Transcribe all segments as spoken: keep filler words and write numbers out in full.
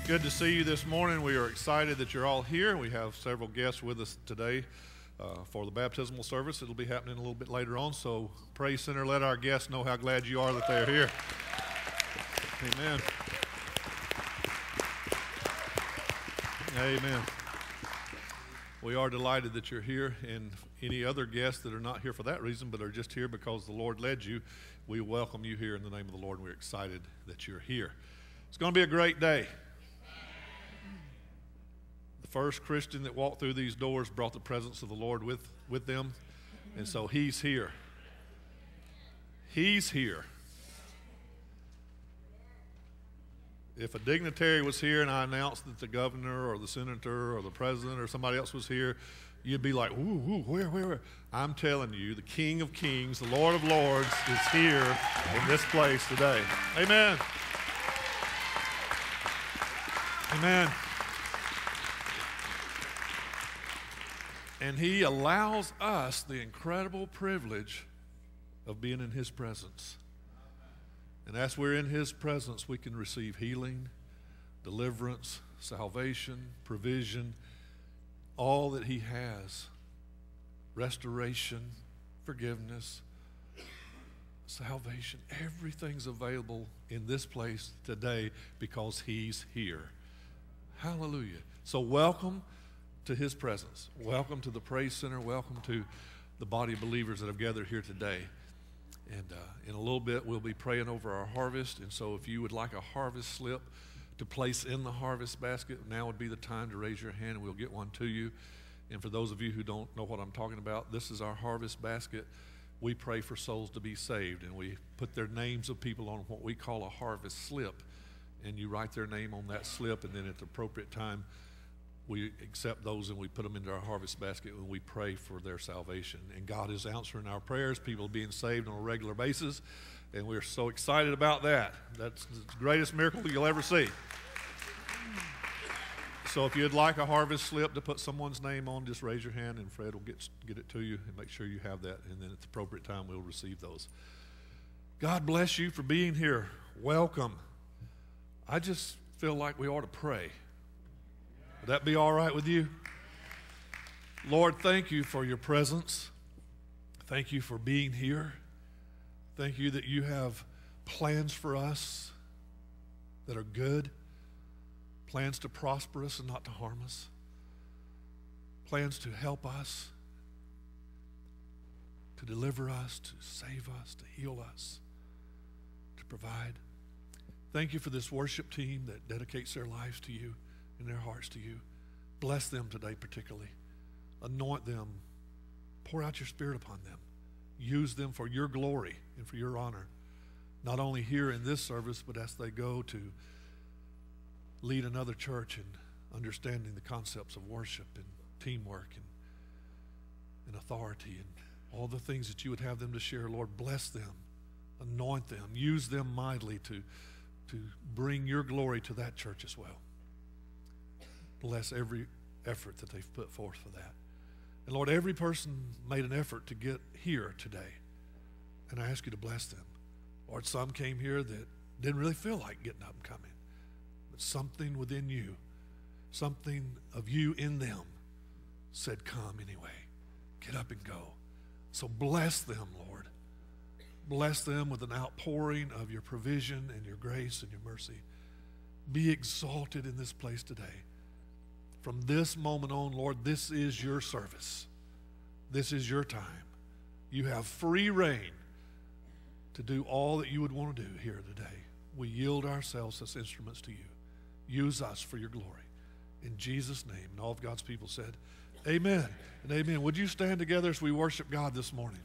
Good to see you this morning. We are excited that you're all here. We have several guests with us today uh, for the baptismal service. It'll be happening a little bit later on, so Praise Center, let our guests know how glad you are that they're here. Amen. Amen. We are delighted that you're here, and any other guests that are not here for that reason but are just here because the Lord led you, we welcome you here in the name of the Lord, and we're excited that you're here. It's going to be a great day. The first Christian that walked through these doors brought the presence of the Lord with, with them, and so he's here. He's here. If a dignitary was here and I announced that the governor or the senator or the president or somebody else was here, you'd be like, ooh, ooh, where, where, where? I'm telling you, the King of Kings, the Lord of Lords is here in this place today. Amen. Amen. And he allows us the incredible privilege of being in his presence. And as we're in his presence, we can receive healing, deliverance, salvation, provision, all that he has, restoration, forgiveness, salvation. Everything's available in this place today because he's here. Hallelujah. So welcome to his presence. Welcome to the Praise Center. Welcome to the body of believers that have gathered here today. And uh, in a little bit, we'll be praying over our harvest. And so if you would like a harvest slip to place in the harvest basket, now would be the time to raise your hand and we'll get one to you. And for those of you who don't know what I'm talking about, this is our harvest basket. We pray for souls to be saved, and we put their names of people on what we call a harvest slip. And you write their name on that slip, and then at the appropriate time, we accept those and we put them into our harvest basket and we pray for their salvation. And God is answering our prayers, people are being saved on a regular basis, and we're so excited about that. That's the greatest miracle you'll ever see. So if you'd like a harvest slip to put someone's name on, just raise your hand and Fred will get, get it to you and make sure you have that, and then at the appropriate time we'll receive those. God bless you for being here. Welcome. I just feel like we ought to pray. Would that be all right with you? Lord, thank you for your presence. Thank you for being here. Thank you that you have plans for us that are good, plans to prosper us and not to harm us, plans to help us, to deliver us, to save us, to heal us, to provide. Thank you for this worship team that dedicates their lives to you and their hearts to you. Bless them today particularly. Anoint them. Pour out your Spirit upon them. Use them for your glory and for your honor, not only here in this service, but as they go to lead another church in understanding the concepts of worship and teamwork and, and authority and all the things that you would have them to share. Lord, bless them. Anoint them. Use them mightily to, to bring your glory to that church as well. Bless every effort that they've put forth for that. And Lord, every person made an effort to get here today, and I ask you to bless them. Lord, some came here that didn't really feel like getting up and coming, but something within you, something of you in them said, come anyway. Get up and go. So bless them, Lord. Bless them with an outpouring of your provision and your grace and your mercy. Be exalted in this place today. From this moment on, Lord, this is your service. This is your time. You have free reign to do all that you would want to do here today. We yield ourselves as instruments to you. Use us for your glory. In Jesus' name, and all of God's people said, amen and amen. Would you stand together as we worship God this morning?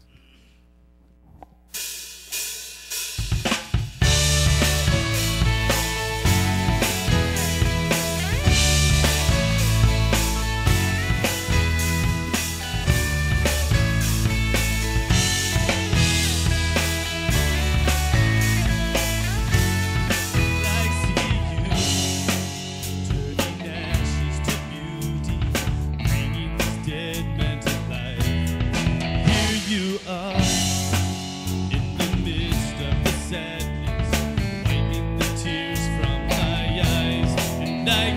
You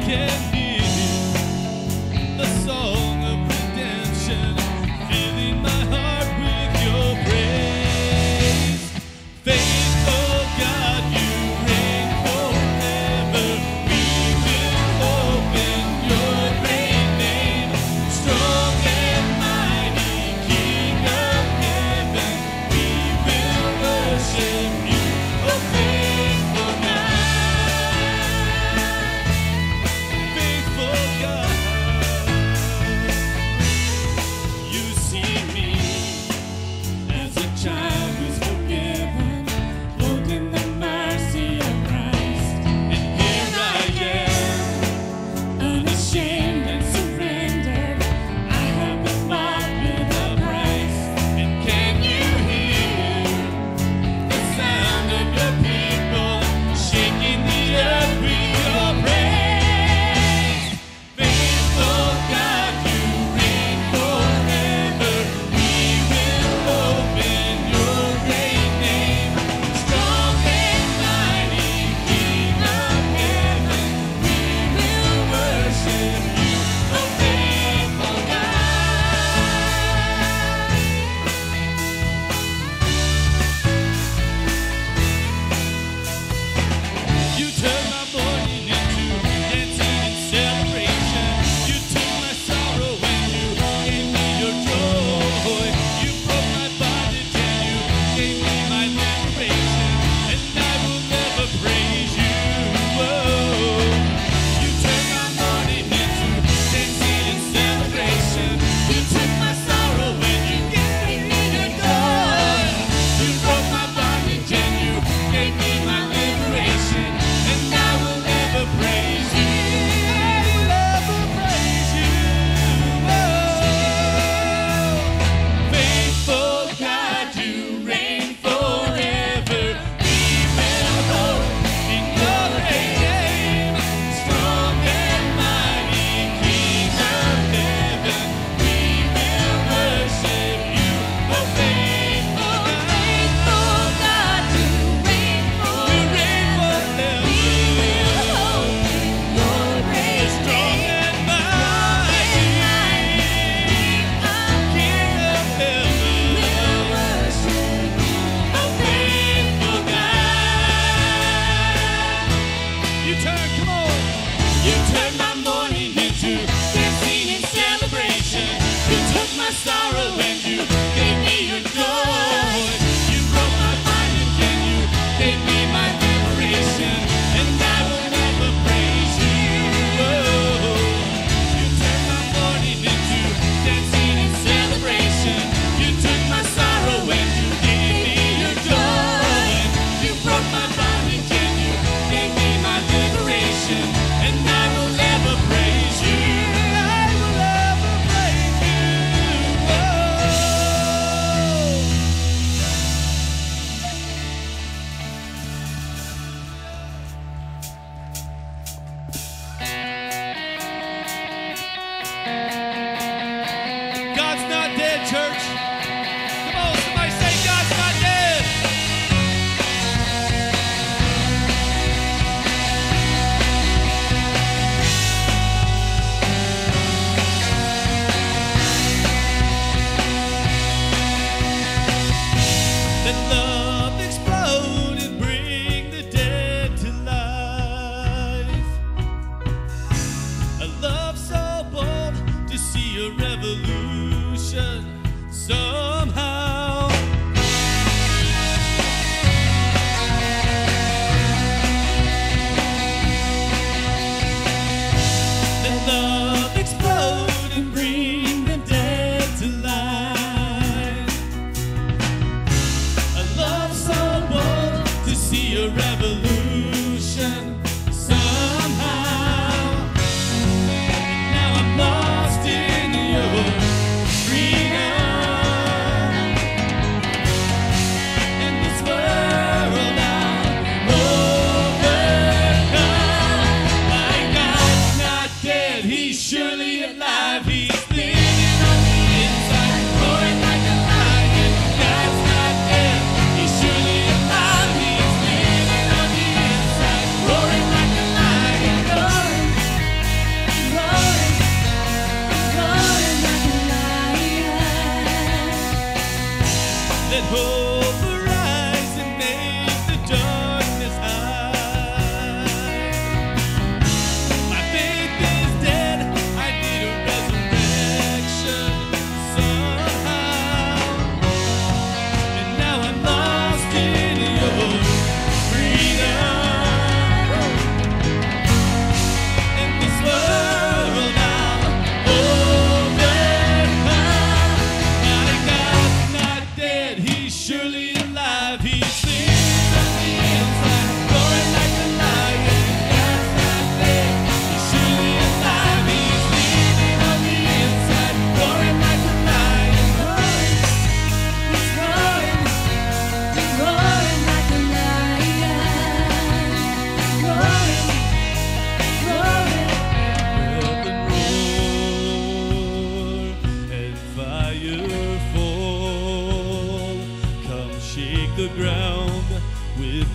And I will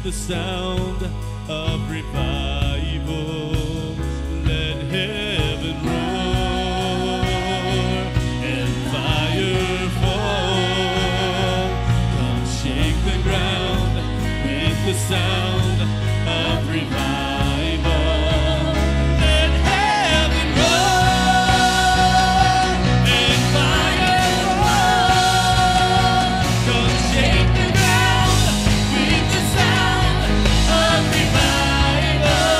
the sound of revival. Let heaven roar and fire fall. Come shake the ground with the sound of revival. Let heaven roar and fire fall. Come shake the ground with the sound of revival.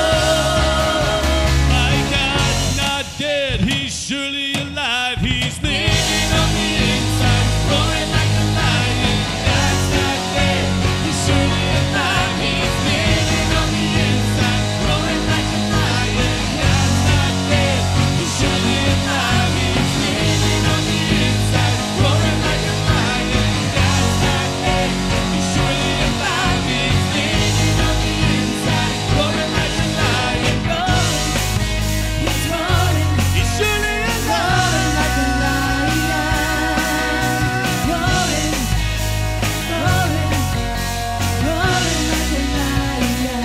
My God's not dead, He's surely alive. He's living on the inside, roaring like a lion. God's not dead, He's surely alive. He's living on the inside, roaring like a lion. God's not dead, He's surely alive. He's living on the inside, roaring like a lion. God's not dead, He's surely alive. He's living on the inside, roaring like a lion. He's roaring, He's surely alive. roaring like a lion. Roaring, roaring, roaring like a lion.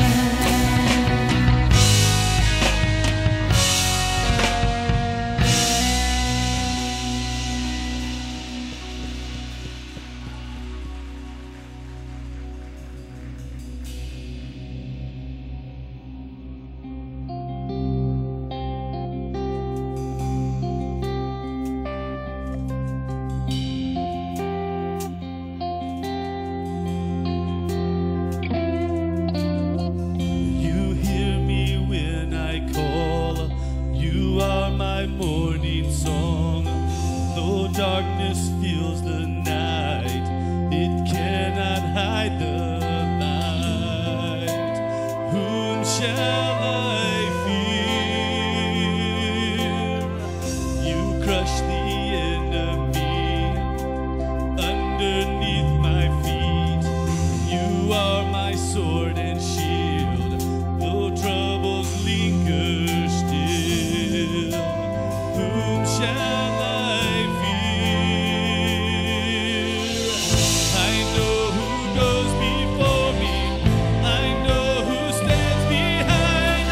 You hear me when I call. You are my morning song. Though darkness fills the night, it cannot hide the light. Whom shall I fear? You crush the enemy underneath my feet. You are my sword and shield, though troubles linger still. Whom shall I fear? I know who goes before me. I know who stands behind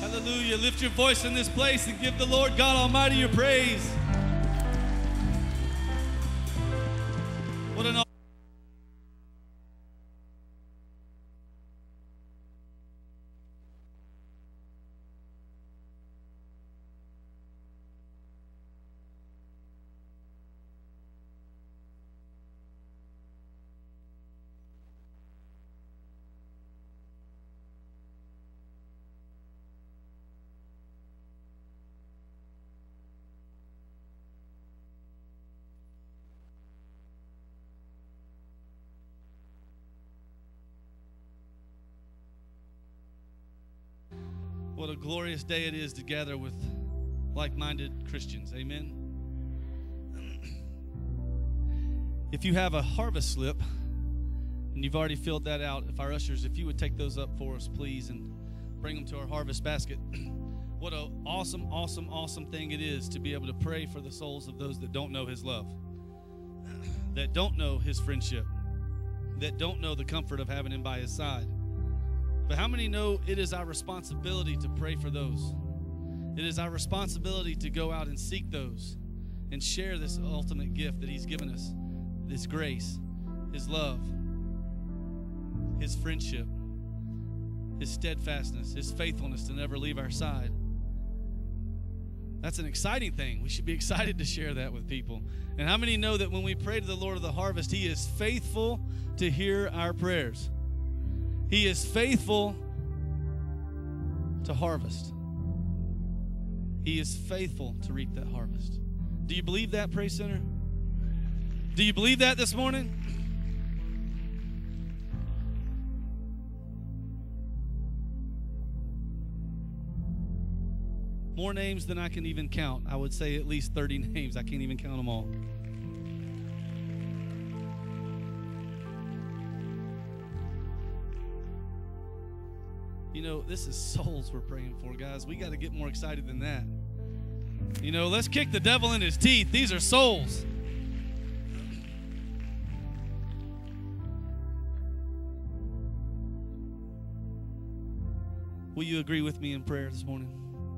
Hallelujah. Lift your voice in this place and give the Lord God Almighty your praise. What an What a glorious day it is to gather with like-minded Christians. Amen. If you have a harvest slip and you've already filled that out, if our ushers, if you would take those up for us, please, and bring them to our harvest basket. What an awesome, awesome, awesome thing it is to be able to pray for the souls of those that don't know his love, that don't know his friendship, that don't know the comfort of having him by his side. But how many know it is our responsibility to pray for those? It is our responsibility to go out and seek those and share this ultimate gift that he's given us, this grace, his love, his friendship, his steadfastness, his faithfulness to never leave our side. That's an exciting thing. We should be excited to share that with people. And how many know that when we pray to the Lord of the harvest, he is faithful to hear our prayers? He is faithful to harvest. He is faithful to reap that harvest. Do you believe that, Praise Center? Do you believe that this morning? More names than I can even count. I would say at least thirty names. I can't even count them all. You know, this is souls we're praying for, guys. We got to get more excited than that. You know, let's kick the devil in his teeth. These are souls. Will you agree with me in prayer this morning?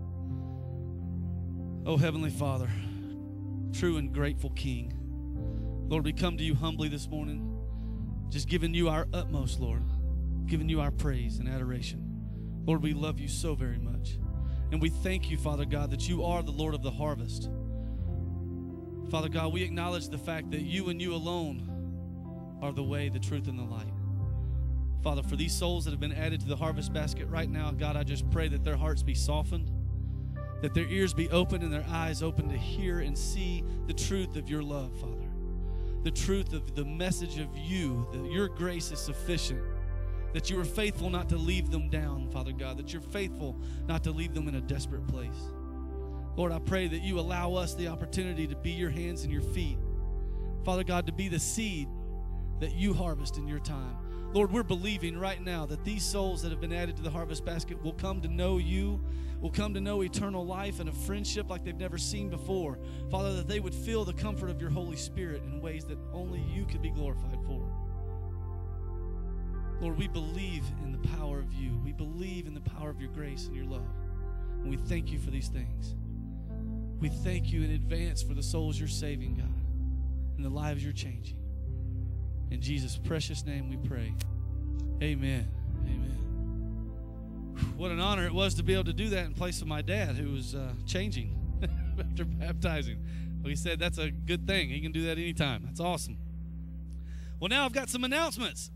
Oh, Heavenly Father, true and grateful King, Lord, we come to you humbly this morning, just giving you our utmost, Lord, giving you our praise and adoration. Lord, we love you so very much. And we thank you, Father God, that you are the Lord of the harvest. Father God, we acknowledge the fact that you and you alone are the way, the truth, and the light. Father, for these souls that have been added to the harvest basket right now, God, I just pray that their hearts be softened, that their ears be open and their eyes open to hear and see the truth of your love, Father. The truth of the message of you, that your grace is sufficient, that you are faithful not to leave them down, Father God, that you're faithful not to leave them in a desperate place. Lord, I pray that you allow us the opportunity to be your hands and your feet. Father God, to be the seed that you harvest in your time. Lord, we're believing right now that these souls that have been added to the harvest basket will come to know you, will come to know eternal life and a friendship like they've never seen before. Father, that they would feel the comfort of your Holy Spirit in ways that only you could be glorified for. Lord, we believe in the power of you. We believe in the power of your grace and your love. And we thank you for these things. We thank you in advance for the souls you're saving, God, and the lives you're changing. In Jesus' precious name we pray. Amen. Amen. What an honor it was to be able to do that in place of my dad, who was uh, changing after baptizing. Well, he said that's a good thing. He can do that anytime. That's awesome. Well, now I've got some announcements.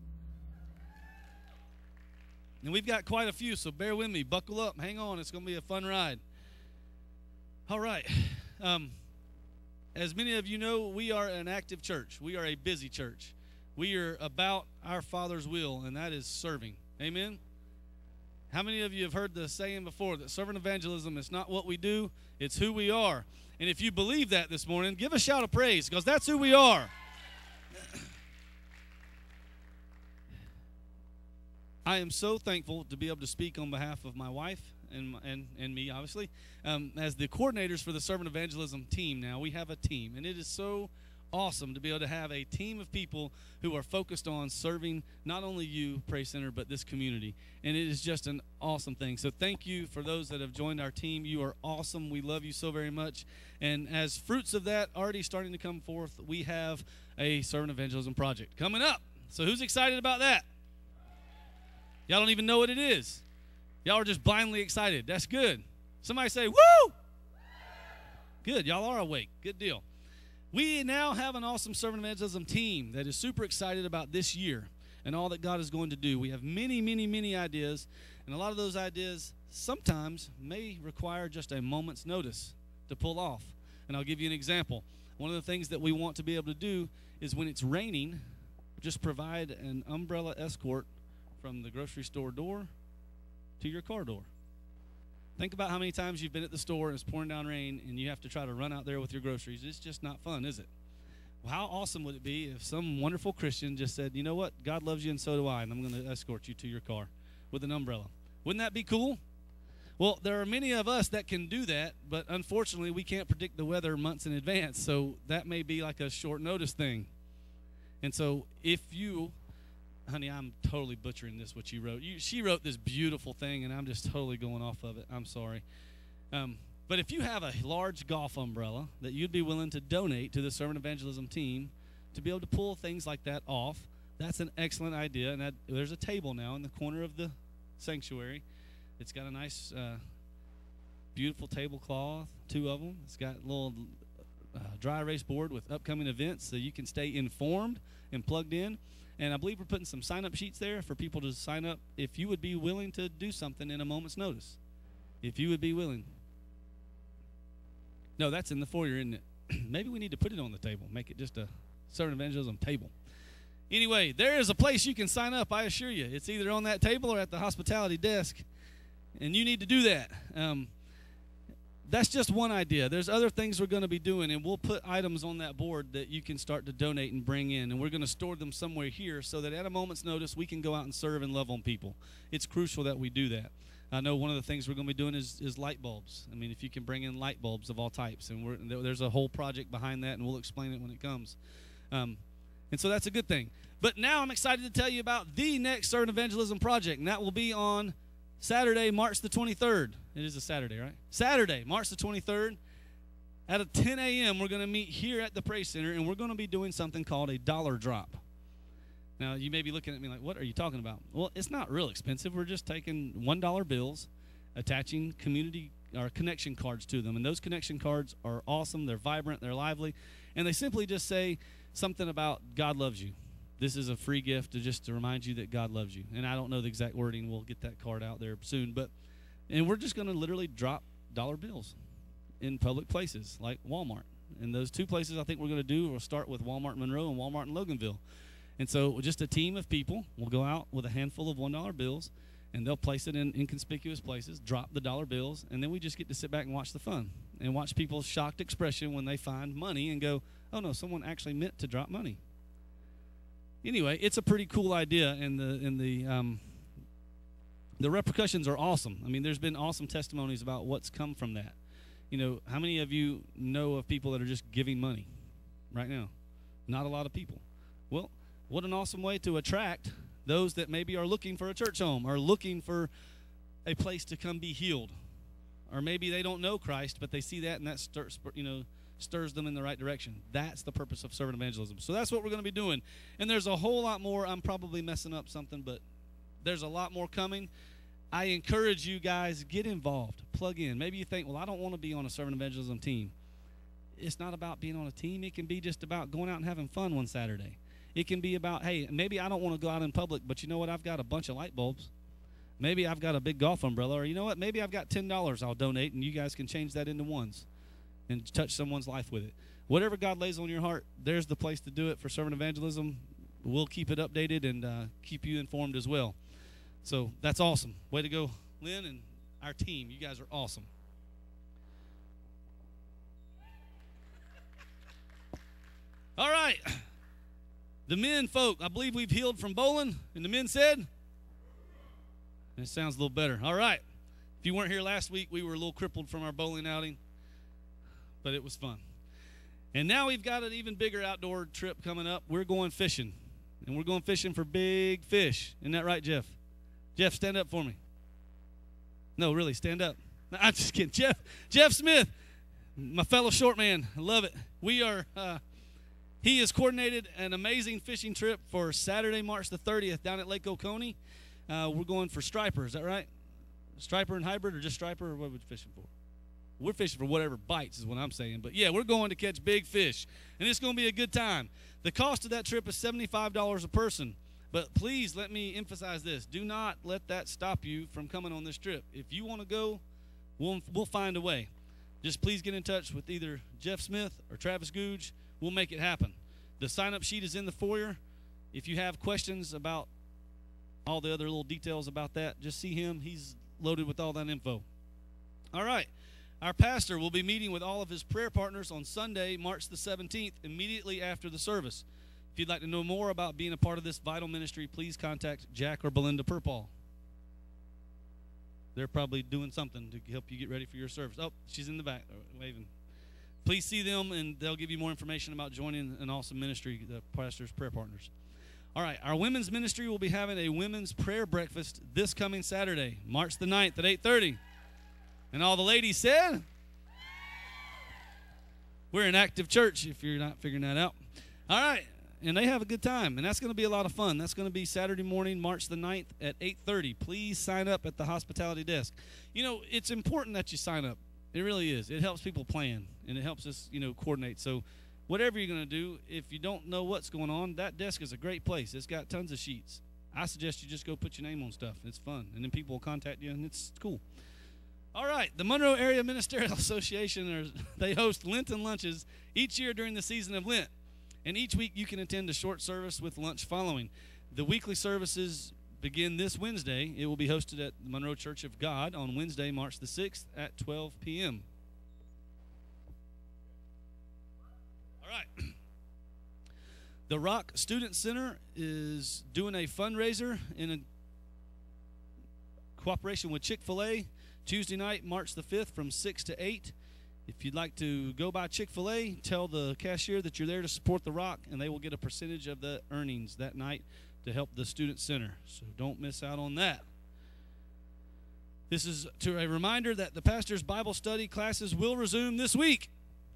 And we've got quite a few, so bear with me. Buckle up. Hang on. It's going to be a fun ride. All right. Um, as many of you know, we are an active church. We are a busy church. We are about our Father's will, and that is serving. Amen? How many of you have heard the saying before that servant evangelism is not what we do, it's who we are? And if you believe that this morning, give a shout of praise, because that's who we are. I am so thankful to be able to speak on behalf of my wife and and, and me, obviously, um, as the coordinators for the Servant Evangelism team. Now, we have a team, and it is so awesome to be able to have a team of people who are focused on serving not only you, Praise Center, but this community. And it is just an awesome thing. So thank you for those that have joined our team. You are awesome. We love you so very much. And as fruits of that already starting to come forth, we have a servant evangelism project coming up. So who's excited about that? Y'all don't even know what it is. Y'all are just blindly excited. That's good. Somebody say, woo! Good. Y'all are awake. Good deal. We now have an awesome servant evangelism team that is super excited about this year and all that God is going to do. We have many, many, many ideas, and a lot of those ideas sometimes may require just a moment's notice to pull off. And I'll give you an example. One of the things that we want to be able to do is when it's raining, just provide an umbrella escort from the grocery store door to your car door. Think about how many times you've been at the store and it's pouring down rain and you have to try to run out there with your groceries. It's just not fun, is it? Well, how awesome would it be if some wonderful Christian just said, you know what, God loves you and so do I, and I'm going to escort you to your car with an umbrella. Wouldn't that be cool? Well, there are many of us that can do that, but unfortunately we can't predict the weather months in advance, so that may be like a short notice thing. And so if you... Honey, I'm totally butchering this, what you wrote. You, she wrote this beautiful thing, and I'm just totally going off of it. I'm sorry. Um, but if you have a large golf umbrella that you'd be willing to donate to the servant evangelism team to be able to pull things like that off, that's an excellent idea. And that, there's a table now in the corner of the sanctuary. It's got a nice, uh, beautiful tablecloth, two of them. It's got a little uh, dry erase board with upcoming events so you can stay informed and plugged in. And I believe we're putting some sign-up sheets there for people to sign up if you would be willing to do something in a moment's notice. If you would be willing. No, that's in the foyer, isn't it? Maybe we need to put it on the table. Make it just a servant evangelism table. Anyway, there is a place you can sign up, I assure you. It's either on that table or at the hospitality desk. And you need to do that. Um, That's just one idea. There's other things we're going to be doing, and we'll put items on that board that you can start to donate and bring in, and we're going to store them somewhere here so that at a moment's notice we can go out and serve and love on people. It's crucial that we do that. I know one of the things we're going to be doing is, is light bulbs. I mean, if you can bring in light bulbs of all types, and we're, there's a whole project behind that, and we'll explain it when it comes. Um, and so that's a good thing. But now I'm excited to tell you about the next servant evangelism project, and that will be on Saturday, March the twenty-third. It is a Saturday, right? Saturday, March the twenty-third. At ten a m, we're going to meet here at the Praise Center, and we're going to be doing something called a dollar drop. Now, you may be looking at me like, what are you talking about? Well, it's not real expensive. We're just taking one dollar bills, attaching community or connection cards to them. And those connection cards are awesome. They're vibrant. They're lively. And they simply just say something about God loves you. This is a free gift to just to remind you that God loves you. And I don't know the exact wording. We'll get that card out there soon. But and we're just going to literally drop dollar bills in public places like Walmart. And those two places I think we're going to do, we'll start with Walmart Monroe and Walmart in Loganville. And so just a team of people will go out with a handful of one dollar bills, and they'll place it in inconspicuous places, drop the dollar bills, and then we just get to sit back and watch the fun and watch people's shocked expression when they find money and go, oh, no, someone actually meant to drop money. Anyway, it's a pretty cool idea, and the and the um, the repercussions are awesome. I mean, there's been awesome testimonies about what's come from that. You know, how many of you know of people that are just giving money right now? Not a lot of people. Well, what an awesome way to attract those that maybe are looking for a church home or looking for a place to come be healed. Or maybe they don't know Christ, but they see that and that stirs, you know, stirs them in the right direction. That's the purpose of servant evangelism. So that's what we're going to be doing. And there's a whole lot more. I'm probably messing up something, but there's a lot more coming. I encourage you guys, get involved. Plug in. Maybe you think, well, I don't want to be on a servant evangelism team. It's not about being on a team. It can be just about going out and having fun one Saturday. It can be about, hey, maybe I don't want to go out in public, but you know what? I've got a bunch of light bulbs. Maybe I've got a big golf umbrella, or you know what? Maybe I've got ten dollars I'll donate, and you guys can change that into ones and touch someone's life with it. Whatever God lays on your heart, there's the place to do it for servant evangelism. We'll keep it updated and uh, keep you informed as well. So that's awesome. Way to go, Lynn and our team. You guys are awesome. All right. The men folk, I believe we've healed from bowling. And the men said? It sounds a little better. All right. If you weren't here last week, we were a little crippled from our bowling outing, but it was fun. And now we've got an even bigger outdoor trip coming up. We're going fishing, and we're going fishing for big fish. Isn't that right, Jeff? Jeff, stand up for me. No, really, stand up. No, I'm just kidding. Jeff, Jeff Smith, my fellow short man. I love it. We are, uh, he has coordinated an amazing fishing trip for Saturday, March the thirtieth down at Lake Oconee. Uh, we're going for striper. Is that right? Striper and hybrid, or just striper, or what are we fishing for? We're fishing for whatever bites is what I'm saying. But, yeah, we're going to catch big fish, and it's going to be a good time. The cost of that trip is seventy-five dollars a person. But please let me emphasize this. Do not let that stop you from coming on this trip. If you want to go, we'll, we'll find a way. Just please get in touch with either Jeff Smith or Travis Googe. We'll make it happen. The sign-up sheet is in the foyer. If you have questions about all the other little details about that, just see him. He's loaded with all that info. All right. Our pastor will be meeting with all of his prayer partners on Sunday, March the seventeenth, immediately after the service. If you'd like to know more about being a part of this vital ministry, please contact Jack or Belinda Purpall. They're probably doing something to help you get ready for your service. Oh, she's in the back waving. Please see them, and they'll give you more information about joining an awesome ministry, the pastor's prayer partners. All right, our women's ministry will be having a women's prayer breakfast this coming Saturday, March the ninth at eight thirty. And all the ladies said, we're an active church if you're not figuring that out. All right, and they have a good time, and that's going to be a lot of fun. That's going to be Saturday morning, March the ninth at eight thirty. Please sign up at the hospitality desk. You know, it's important that you sign up. It really is. It helps people plan, and it helps us, you know, coordinate. So whatever you're going to do, if you don't know what's going on, that desk is a great place. It's got tons of sheets. I suggest you just go put your name on stuff. It's fun, and then people will contact you, and it's cool. All right, the Monroe Area Ministerial Association, are, they host Lenten lunches each year during the season of Lent. And each week you can attend a short service with lunch following. The weekly services begin this Wednesday. It will be hosted at the Monroe Church of God on Wednesday, March the sixth at twelve p m All right. The Rock Student Center is doing a fundraiser in a cooperation with Chick-fil-A Tuesday night, March the fifth from six to eight. If you'd like to go by Chick-fil-A, tell the cashier that you're there to support The Rock, and they will get a percentage of the earnings that night to help the Student Center. So don't miss out on that. This is to a reminder that the pastor's Bible study classes will resume this week.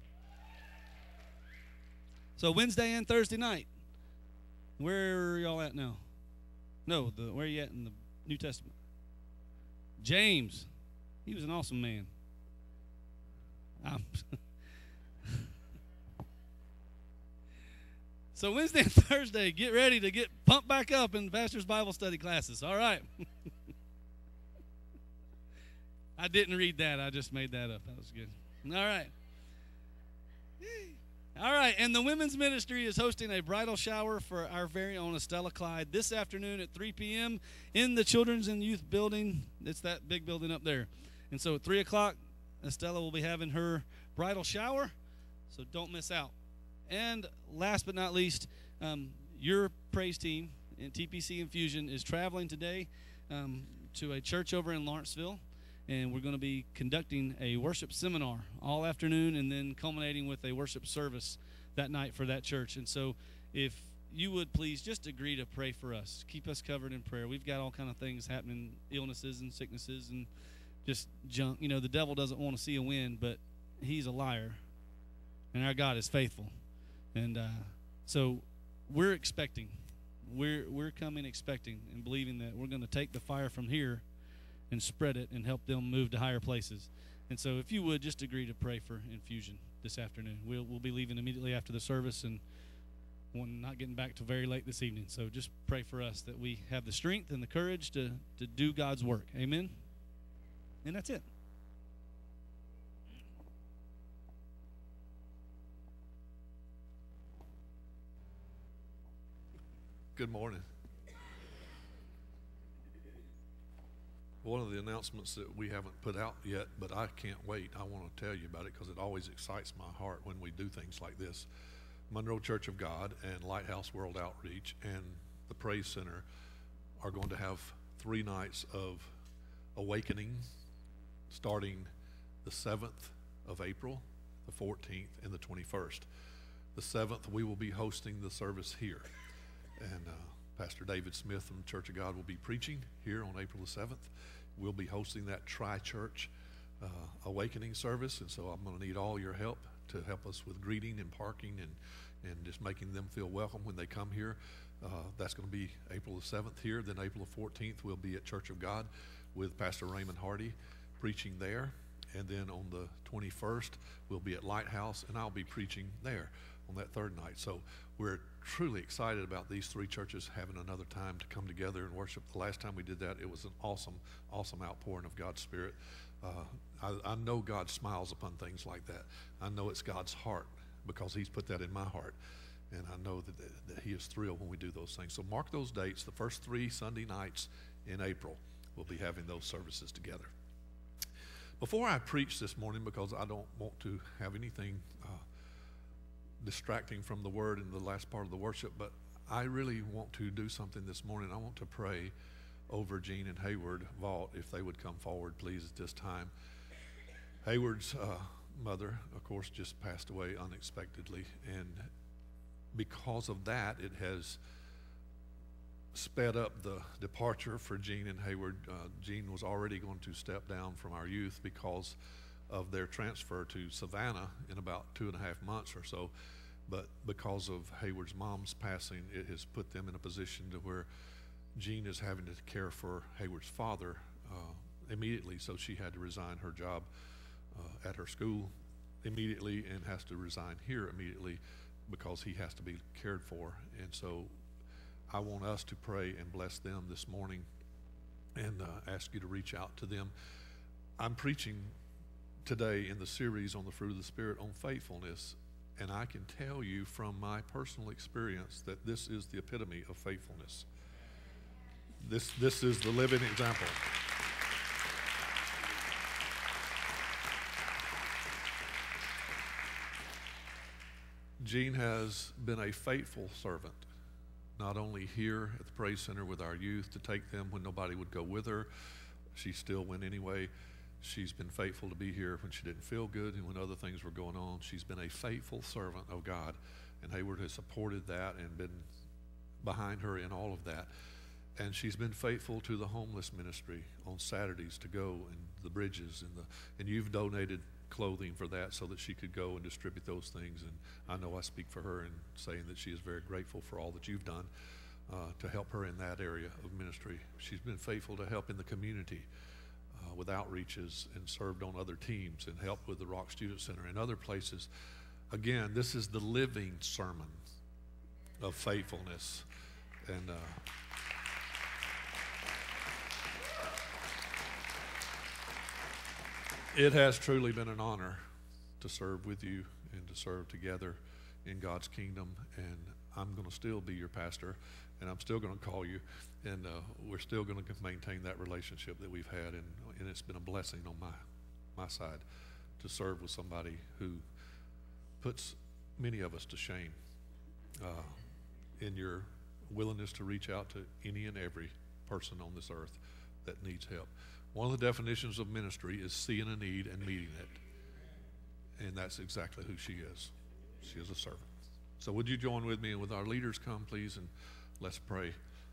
So Wednesday and Thursday night. Where are y'all at now? No, the where are you at in the New Testament? James. He was an awesome man. Um, so Wednesday and Thursday, get ready to get pumped back up in Pastor's Bible study classes. All right. I didn't read that. I just made that up. That was good. All right. All right, and the women's ministry is hosting a bridal shower for our very own Estella Clyde this afternoon at three p m in the Children's and Youth Building. It's that big building up there. And so at three o'clock, Estella will be having her bridal shower, so don't miss out. And last but not least, um, your praise team in T P C Infusion is traveling today um, to a church over in Lawrenceville, and we're going to be conducting a worship seminar all afternoon and then culminating with a worship service that night for that church. And so if you would please just agree to pray for us. Keep us covered in prayer. We've got all kind of things happening, illnesses and sicknesses and just junk. You know, the devil doesn't want to see a win, but he's a liar, and our God is faithful. And uh, so we're expecting. We're, we're coming expecting and believing that we're going to take the fire from here and spread it and help them move to higher places. And so if you would, just agree to pray for Infusion this afternoon. We'll, we'll be leaving immediately after the service and we're not getting back till very late this evening. So just pray for us that we have the strength and the courage to, to do God's work. Amen? And that's it. Good morning. One of the announcements that we haven't put out yet, but I can't wait. I want to tell you about it because it always excites my heart when we do things like this. Monroe Church of God and Lighthouse World Outreach and the Praise Center are going to have three nights of awakening starting the seventh of April the fourteenth, and the twenty-first. The seventh, we will be hosting the service here. And uh, Pastor David Smith from the Church of God will be preaching here on April the seventh. We'll be hosting that Tri-Church uh, Awakening service, and so I'm going to need all your help to help us with greeting and parking and, and just making them feel welcome when they come here. Uh, that's going to be April the seventh here. Then April the fourteenth, we'll be at Church of God with Pastor Raymond Hardy preaching there. And then on the twenty-first, we'll be at Lighthouse, and I'll be preaching there on that third night. So we're truly excited about these three churches having another time to come together and worship. The last time we did that, it was an awesome, awesome outpouring of God's Spirit. Uh, I, I know God smiles upon things like that. I know it's God's heart because he's put that in my heart. And I know that, that, that he is thrilled when we do those things. So mark those dates. The first three Sunday nights in April, we'll be having those services together. Before I preach this morning, because I don't want to have anything uh, distracting from the word in the last part of the worship, but I really want to do something this morning. I want to pray over Gene and Hayward Vaught, if they would come forward, please, at this time. Hayward's uh, mother, of course, just passed away unexpectedly, and because of that, it has sped up the departure for Gene and Hayward. Uh, Gene was already going to step down from our youth because of their transfer to Savannah in about two and a half months or so. But because of Hayward's mom's passing, it has put them in a position to where Gene is having to care for Hayward's father uh, immediately. So she had to resign her job uh, at her school immediately and has to resign here immediately because he has to be cared for. And so I want us to pray and bless them this morning and uh, ask you to reach out to them. I'm preaching today in the series on the fruit of the Spirit on faithfulness, and I can tell you from my personal experience that this is the epitome of faithfulness. This, this is the living example. Gene has been a faithful servant, not only here at the Praise Center with our youth to take them when nobody would go with her. She still went anyway. She's been faithful to be here when she didn't feel good and when other things were going on. She's been a faithful servant of God, and Hayward has supported that and been behind her in all of that. And she's been faithful to the homeless ministry on Saturdays to go and the bridges and the and you've donated clothing for that so that she could go and distribute those things. And I know I speak for her in saying that she is very grateful for all that you've done uh, to help her in that area of ministry. She's been faithful to help in the community uh, with outreaches and served on other teams and helped with the Rock Student Center and other places. Again, this is the living sermon of faithfulness. And uh, it has truly been an honor to serve with you and to serve together in God's kingdom. And I'm going to still be your pastor, and I'm still going to call you, and uh, we're still going to maintain that relationship that we've had. And, and it's been a blessing on my, my side to serve with somebody who puts many of us to shame uh, in your willingness to reach out to any and every person on this earth that needs help. One of the definitions of ministry is seeing a need and meeting it. And that's exactly who she is. She is a servant. So would you join with me, and with our leaders come, please, and let's pray.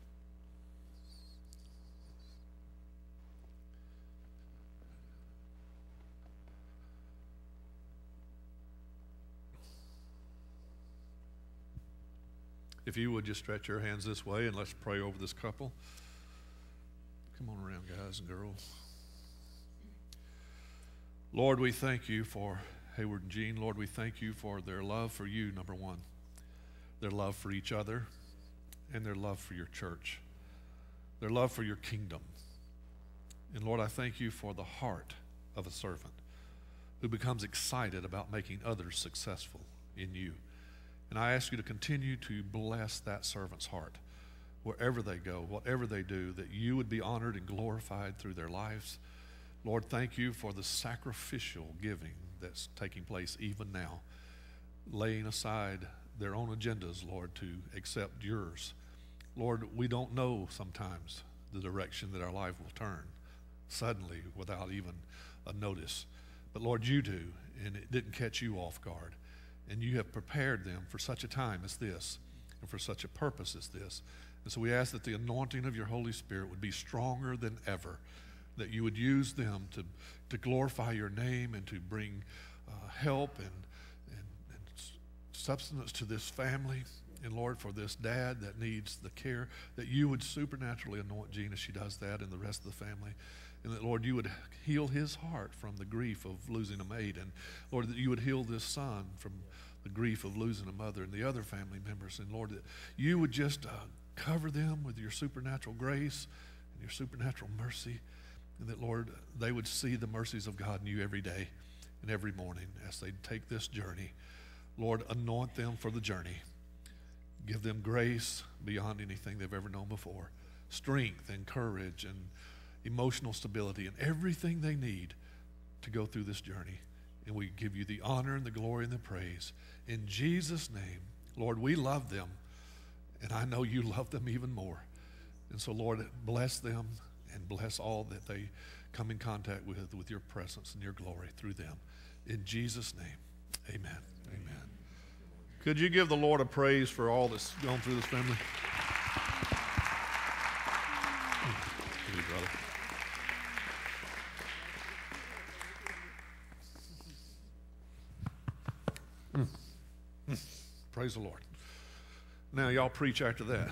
If you would just stretch your hands this way, and let's pray over this couple. Come on around, guys and girls. Lord, we thank you for Hayward and Gene. Lord, we thank you for their love for you, number one, their love for each other, and their love for your church, their love for your kingdom. And Lord, I thank you for the heart of a servant who becomes excited about making others successful in you. And I ask you to continue to bless that servant's heart wherever they go, whatever they do, that you would be honored and glorified through their lives. Lord, thank you for the sacrificial giving that's taking place even now, laying aside their own agendas, Lord, to accept yours. Lord, we don't know sometimes the direction that our life will turn suddenly without even a notice. But Lord, you do, and it didn't catch you off guard. And you have prepared them for such a time as this and for such a purpose as this. And so we ask that the anointing of your Holy Spirit would be stronger than ever, that you would use them to, to glorify your name and to bring uh, help and, and, and substance to this family. And Lord, for this dad that needs the care, that you would supernaturally anoint Jean as she does that and the rest of the family. And that, Lord, you would heal his heart from the grief of losing a mate. And, Lord, that you would heal this son from the grief of losing a mother and the other family members. And, Lord, that you would just uh, cover them with your supernatural grace and your supernatural mercy. And that, Lord, they would see the mercies of God in you every day and every morning as they take this journey. Lord, anoint them for the journey. Give them grace beyond anything they've ever known before, strength and courage and emotional stability and everything they need to go through this journey. And we give you the honor and the glory and the praise. In Jesus' name, Lord, we love them, and I know you love them even more. And so, Lord, bless them and bless all that they come in contact with, with your presence and your glory through them. In Jesus' name, amen. Amen. Could you give the Lord a praise for all that's gone through this family? Thank you, brother. Mm. Mm. Praise the Lord. Now, y'all preach after that.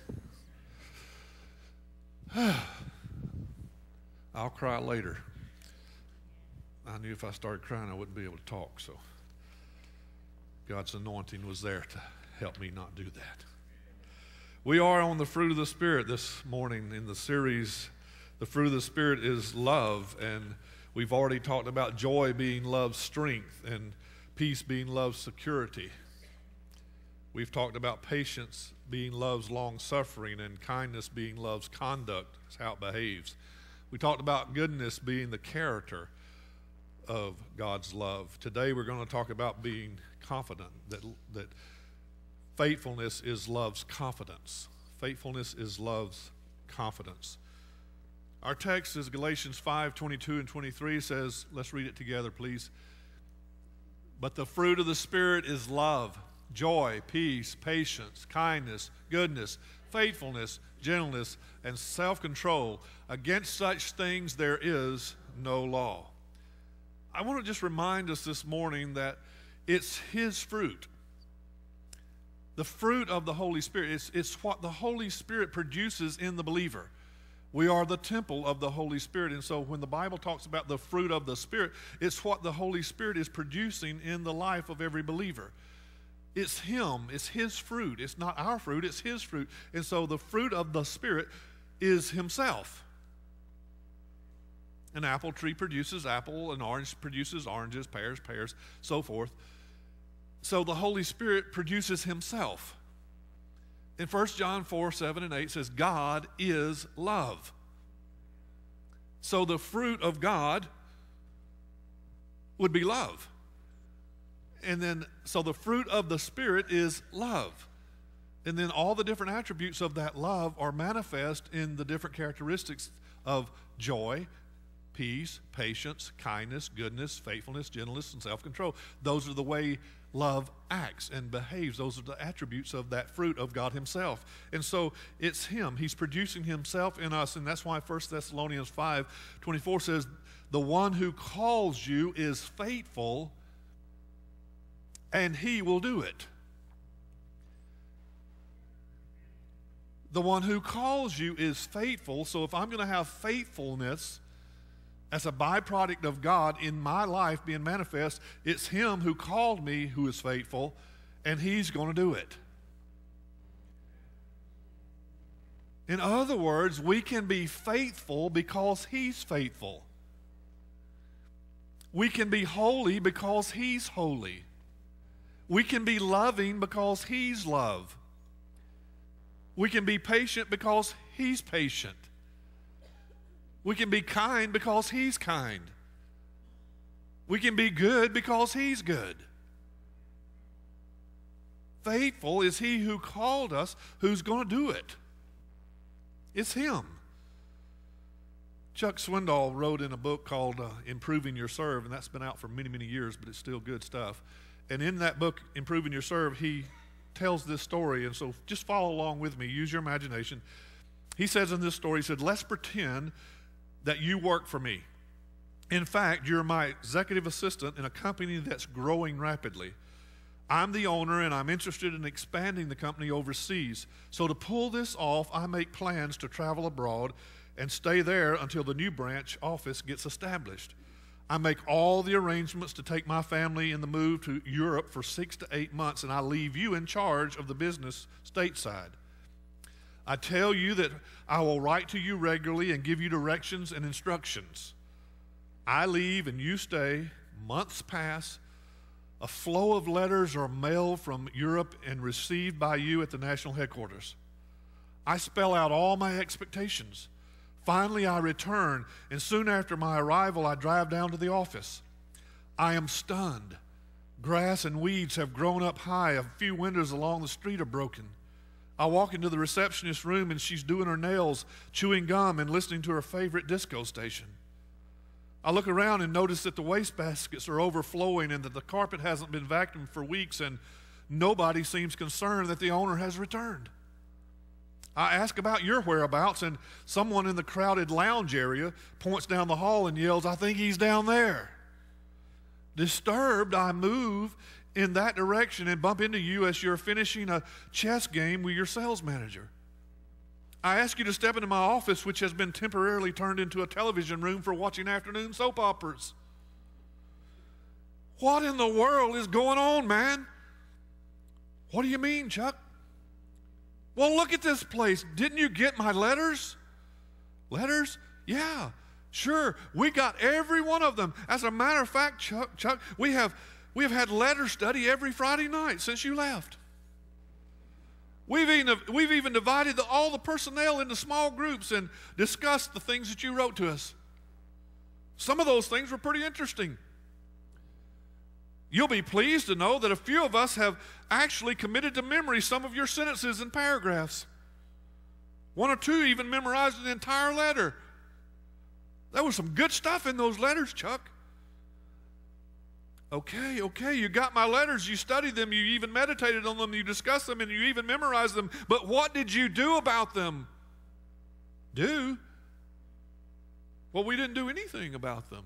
I'll cry later. I knew if I started crying, I wouldn't be able to talk, so God's anointing was there to help me not do that. We are on the fruit of the Spirit this morning in the series. The fruit of the Spirit is love, and we've already talked about joy being love's strength and peace being love's security. We've talked about patience being love's long-suffering and kindness being love's conduct, it's how it behaves. We talked about goodness being the character of God's love. Today we're going to talk about being confident, that, that faithfulness is love's confidence. Faithfulness is love's confidence. Our text is Galatians five, twenty-two and twenty-three says, let's read it together, please. But the fruit of the Spirit is love, joy, peace, patience, kindness, goodness, faithfulness, gentleness, and self-control. Against such things there is no law. I want to just remind us this morning that it's His fruit. The fruit of the Holy Spirit. It's, it's what the Holy Spirit produces in the believer. We are the temple of the Holy Spirit. And so when the Bible talks about the fruit of the Spirit, it's what the Holy Spirit is producing in the life of every believer. It's Him. It's His fruit. It's not our fruit. It's His fruit. And so the fruit of the Spirit is Himself. An apple tree produces apple, an orange produces oranges, pears, pears, so forth. So the Holy Spirit produces Himself. In First John four, seven, and eight says, God is love. So the fruit of God would be love. And then, so the fruit of the Spirit is love. And then all the different attributes of that love are manifest in the different characteristics of joy, peace, patience, kindness, goodness, faithfulness, gentleness, and self-control. Those are the way love acts and behaves. Those are the attributes of that fruit of God Himself. And so it's Him. He's producing Himself in us. And that's why First Thessalonians five twenty-four says, the one who calls you is faithful, and He will do it. The one who calls you is faithful. So if I'm going to have faithfulness as a byproduct of God in my life being manifest, it's Him who called me who is faithful, and He's going to do it. In other words, we can be faithful because He's faithful. We can be holy because He's holy. We can be loving because He's love. We can be patient because He's patient. We can be kind because He's kind. We can be good because He's good. Faithful is He who called us, who's going to do it. It's Him. Chuck Swindoll wrote in a book called uh, Improving Your Serve, and that's been out for many, many years, but it's still good stuff. And in that book, Improving Your Serve, he tells this story, and so just follow along with me. Use your imagination. He says in this story, he said, let's pretend that you work for me. In fact, you're my executive assistant in a company that's growing rapidly. I'm the owner, and I'm interested in expanding the company overseas. So to pull this off, I make plans to travel abroad and stay there until the new branch office gets established. I make all the arrangements to take my family in the move to Europe for six to eight months, and I leave you in charge of the business stateside. I tell you that I will write to you regularly and give you directions and instructions. I leave and you stay. Months pass. A flow of letters are mailed from Europe and received by you at the national headquarters. I spell out all my expectations. Finally, I return, and soon after my arrival, I drive down to the office. I am stunned. Grass and weeds have grown up high. A few windows along the street are broken. I walk into the receptionist's room, and she's doing her nails, chewing gum, and listening to her favorite disco station. I look around and notice that the wastebaskets are overflowing and that the carpet hasn't been vacuumed for weeks, and nobody seems concerned that the owner has returned. I ask about your whereabouts, and someone in the crowded lounge area points down the hall and yells, I think he's down there. Disturbed, I move in that direction and bump into you as you're finishing a chess game with your sales manager. I ask you to step into my office, which has been temporarily turned into a television room for watching afternoon soap operas. What in the world is going on, man? What do you mean, Chuck? Well, look at this place. Didn't you get my letters? Letters? Yeah, sure. We got every one of them. As a matter of fact, Chuck, Chuck, we have we have had letter study every Friday night since you left. We've even, we've even divided the, all the personnel into small groups and discussed the things that you wrote to us. Some of those things were pretty interesting. You'll be pleased to know that a few of us have actually committed to memory some of your sentences and paragraphs. One or two even memorized an entire letter. There was some good stuff in those letters, Chuck. Okay, okay, you got my letters, you studied them, you even meditated on them, you discussed them, and you even memorized them. But what did you do about them? Do? Well, we didn't do anything about them.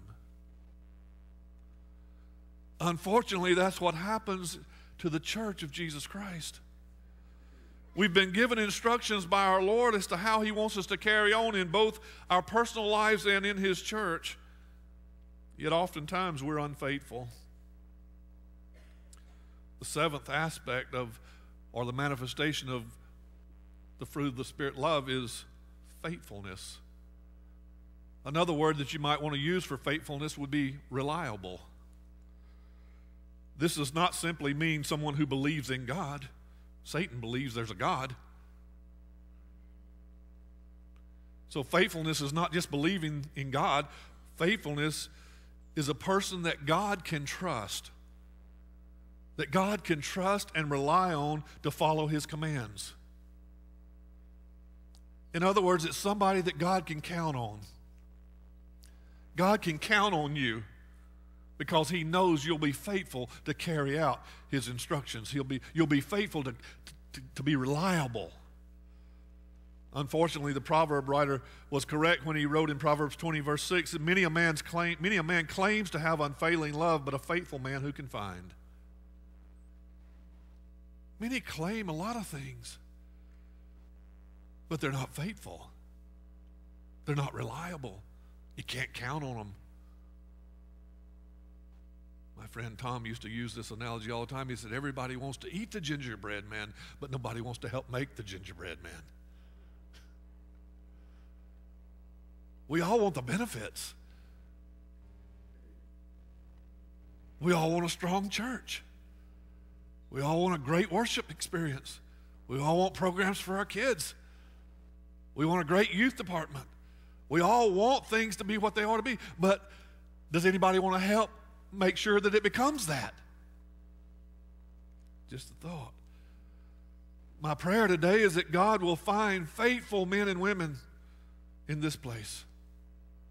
Unfortunately, that's what happens to the church of Jesus Christ. We've been given instructions by our Lord as to how He wants us to carry on in both our personal lives and in His church. Yet oftentimes we're unfaithful. The seventh aspect of, or the manifestation of the fruit of the Spirit, love, is faithfulness. Another word that you might want to use for faithfulness would be reliable. This does not simply mean someone who believes in God. Satan believes there's a God. So faithfulness is not just believing in God. Faithfulness is a person that God can trust. That God can trust and rely on to follow His commands. In other words, it's somebody that God can count on. God can count on you because He knows you'll be faithful to carry out His instructions. He'll be, you'll be faithful to, to, to be reliable. Unfortunately, the proverb writer was correct when he wrote in Proverbs twenty, verse six, that many a, man's claim, many a man claims to have unfailing love, but a faithful man who can find? Many claim a lot of things, but they're not faithful. They're not reliable. You can't count on them. My friend Tom used to use this analogy all the time. He said, everybody wants to eat the gingerbread man, but nobody wants to help make the gingerbread man. We all want the benefits. We all want a strong church. We all want a great worship experience. We all want programs for our kids. We want a great youth department. We all want things to be what they ought to be. But does anybody want to help make sure that it becomes that? Just a thought. My prayer today is that God will find faithful men and women in this place.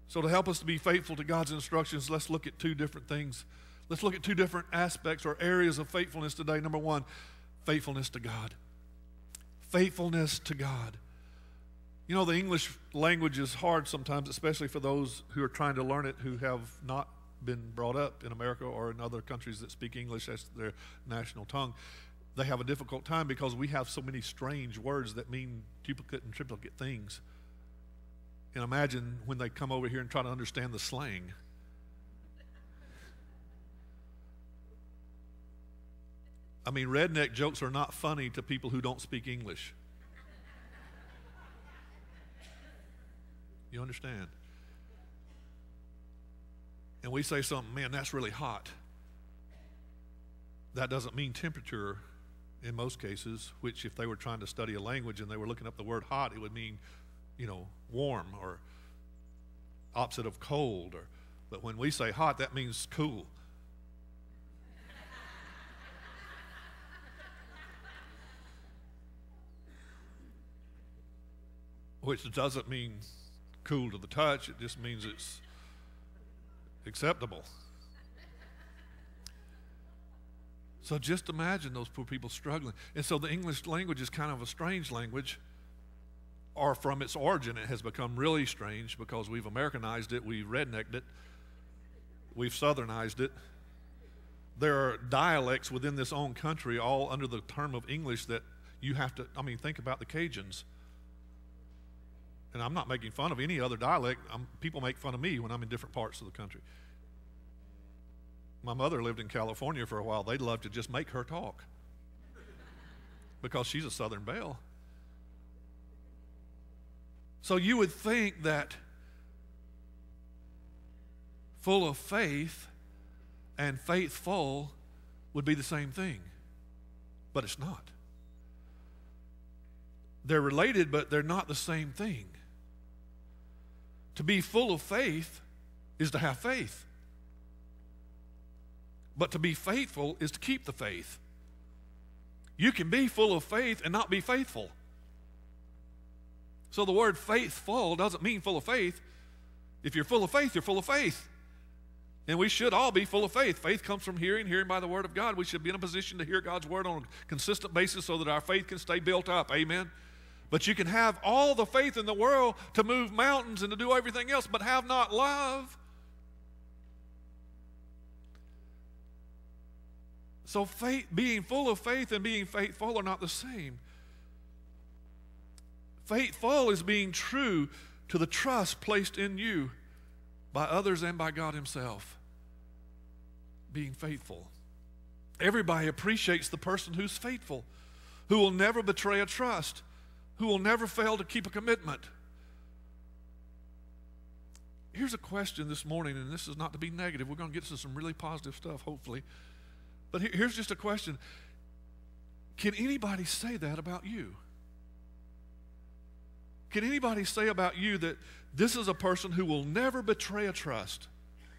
So to help us to be faithful to God's instructions, let's look at two different things. Let's look at two different aspects or areas of faithfulness today. Number one, faithfulness to God. Faithfulness to God. You know, the English language is hard sometimes, especially for those who are trying to learn it who have not been brought up in America or in other countries that speak English as their national tongue. They have a difficult time because we have so many strange words that mean duplicate and triplicate things. And imagine when they come over here and try to understand the slang. I mean, redneck jokes are not funny to people who don't speak English. You understand? And we say something, man, that's really hot. That doesn't mean temperature in most cases, which if they were trying to study a language and they were looking up the word hot, it would mean, you know, warm or opposite of cold. Or, but when we say hot, that means cool. Which doesn't mean cool to the touch, it just means it's acceptable. So just imagine those poor people struggling. And so the English language is kind of a strange language, or from its origin it has become really strange because we've Americanized it, we've rednecked it, we've southernized it. There are dialects within this own country all under the term of English that you have to, I mean, think about the Cajuns. And I'm not making fun of any other dialect. I'm, people make fun of me when I'm in different parts of the country. My mother lived in California for a while. They'd love to just make her talk because she's a Southern belle. So you would think that full of faith and faithful would be the same thing, but it's not. They're related, but they're not the same thing. To be full of faith is to have faith. But to be faithful is to keep the faith. You can be full of faith and not be faithful. So the word faithful doesn't mean full of faith. If you're full of faith, you're full of faith. And we should all be full of faith. Faith comes from hearing, hearing by the word of God. We should be in a position to hear God's word on a consistent basis so that our faith can stay built up. Amen. But you can have all the faith in the world to move mountains and to do everything else, but have not love. So faith, being full of faith and being faithful are not the same. Faithful is being true to the trust placed in you by others and by God himself. Being faithful. Everybody appreciates the person who's faithful, who will never betray a trust, who will never fail to keep a commitment. Here's a question this morning, and this is not to be negative. We're going to get to some really positive stuff, hopefully. But here's just a question. Can anybody say that about you? Can anybody say about you that this is a person who will never betray a trust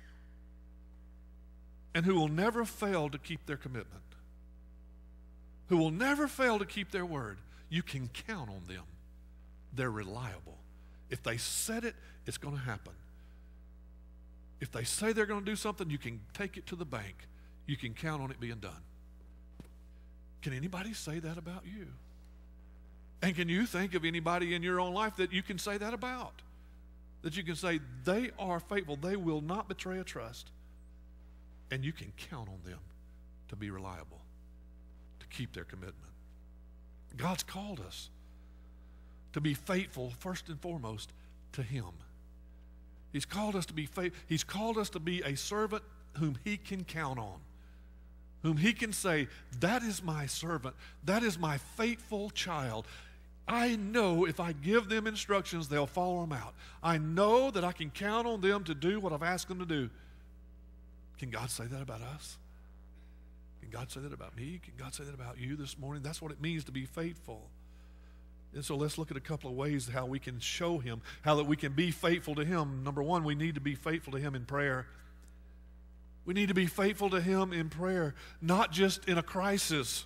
and who will never fail to keep their commitment? Who will never fail to keep their word? You can count on them. They're reliable. If they said it, it's going to happen. If they say they're going to do something, you can take it to the bank. You can count on it being done. Can anybody say that about you? And can you think of anybody in your own life that you can say that about? That you can say, they are faithful. They will not betray a trust. And you can count on them to be reliable, to keep their commitment. God's called us to be faithful first and foremost to him. He's called us to be faithful. He's called us to be a servant whom he can count on, whom he can say, that is my servant, that is my faithful child. I know if I give them instructions, they'll follow them out. I know that I can count on them to do what I've asked them to do. Can God say that about us? Can God say that about me? Can God say that about you this morning? That's what it means to be faithful. And so let's look at a couple of ways how we can show him, how that we can be faithful to him. Number one, we need to be faithful to him in prayer. We need to be faithful to him in prayer, not just in a crisis,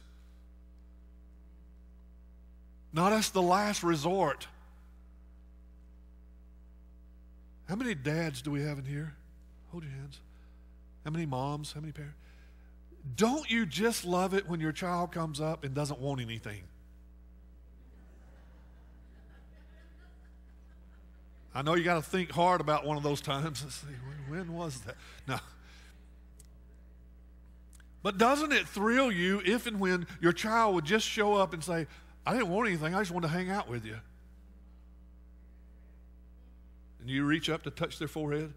not as the last resort, How many dads do we have in here? Hold your hands. How many moms? How many parents? Don't you just love it when your child comes up and doesn't want anything? I know you got to think hard about one of those times. Let's see, when, when was that? No. But doesn't it thrill you if and when your child would just show up and say, I didn't want anything, I just wanted to hang out with you. And you reach up to touch their forehead?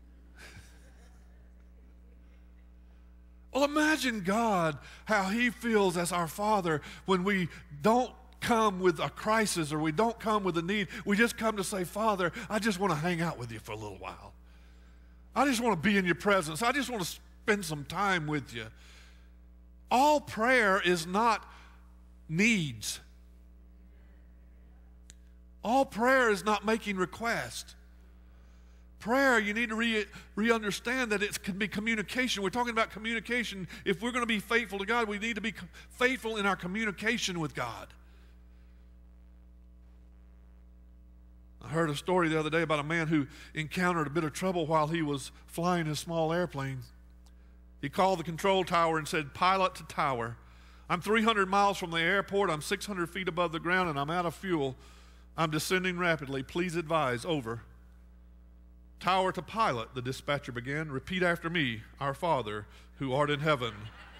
Well, imagine God, how he feels as our Father when we don't come with a crisis or we don't come with a need. We just come to say, Father, I just want to hang out with you for a little while. I just want to be in your presence. I just want to spend some time with you. All prayer is not needs. All prayer is not making requests. Prayer, you need to re, re-understand that it can be communication. We're talking about communication. If we're going to be faithful to God, we need to be faithful in our communication with God. I heard a story the other day about a man who encountered a bit of trouble while he was flying his small airplane. He called the control tower and said, pilot to tower, I'm three hundred miles from the airport, I'm six hundred feet above the ground, and I'm out of fuel. I'm descending rapidly. Please advise. Over. Tower to pilot, the dispatcher began. Repeat after me, our Father, who art in heaven.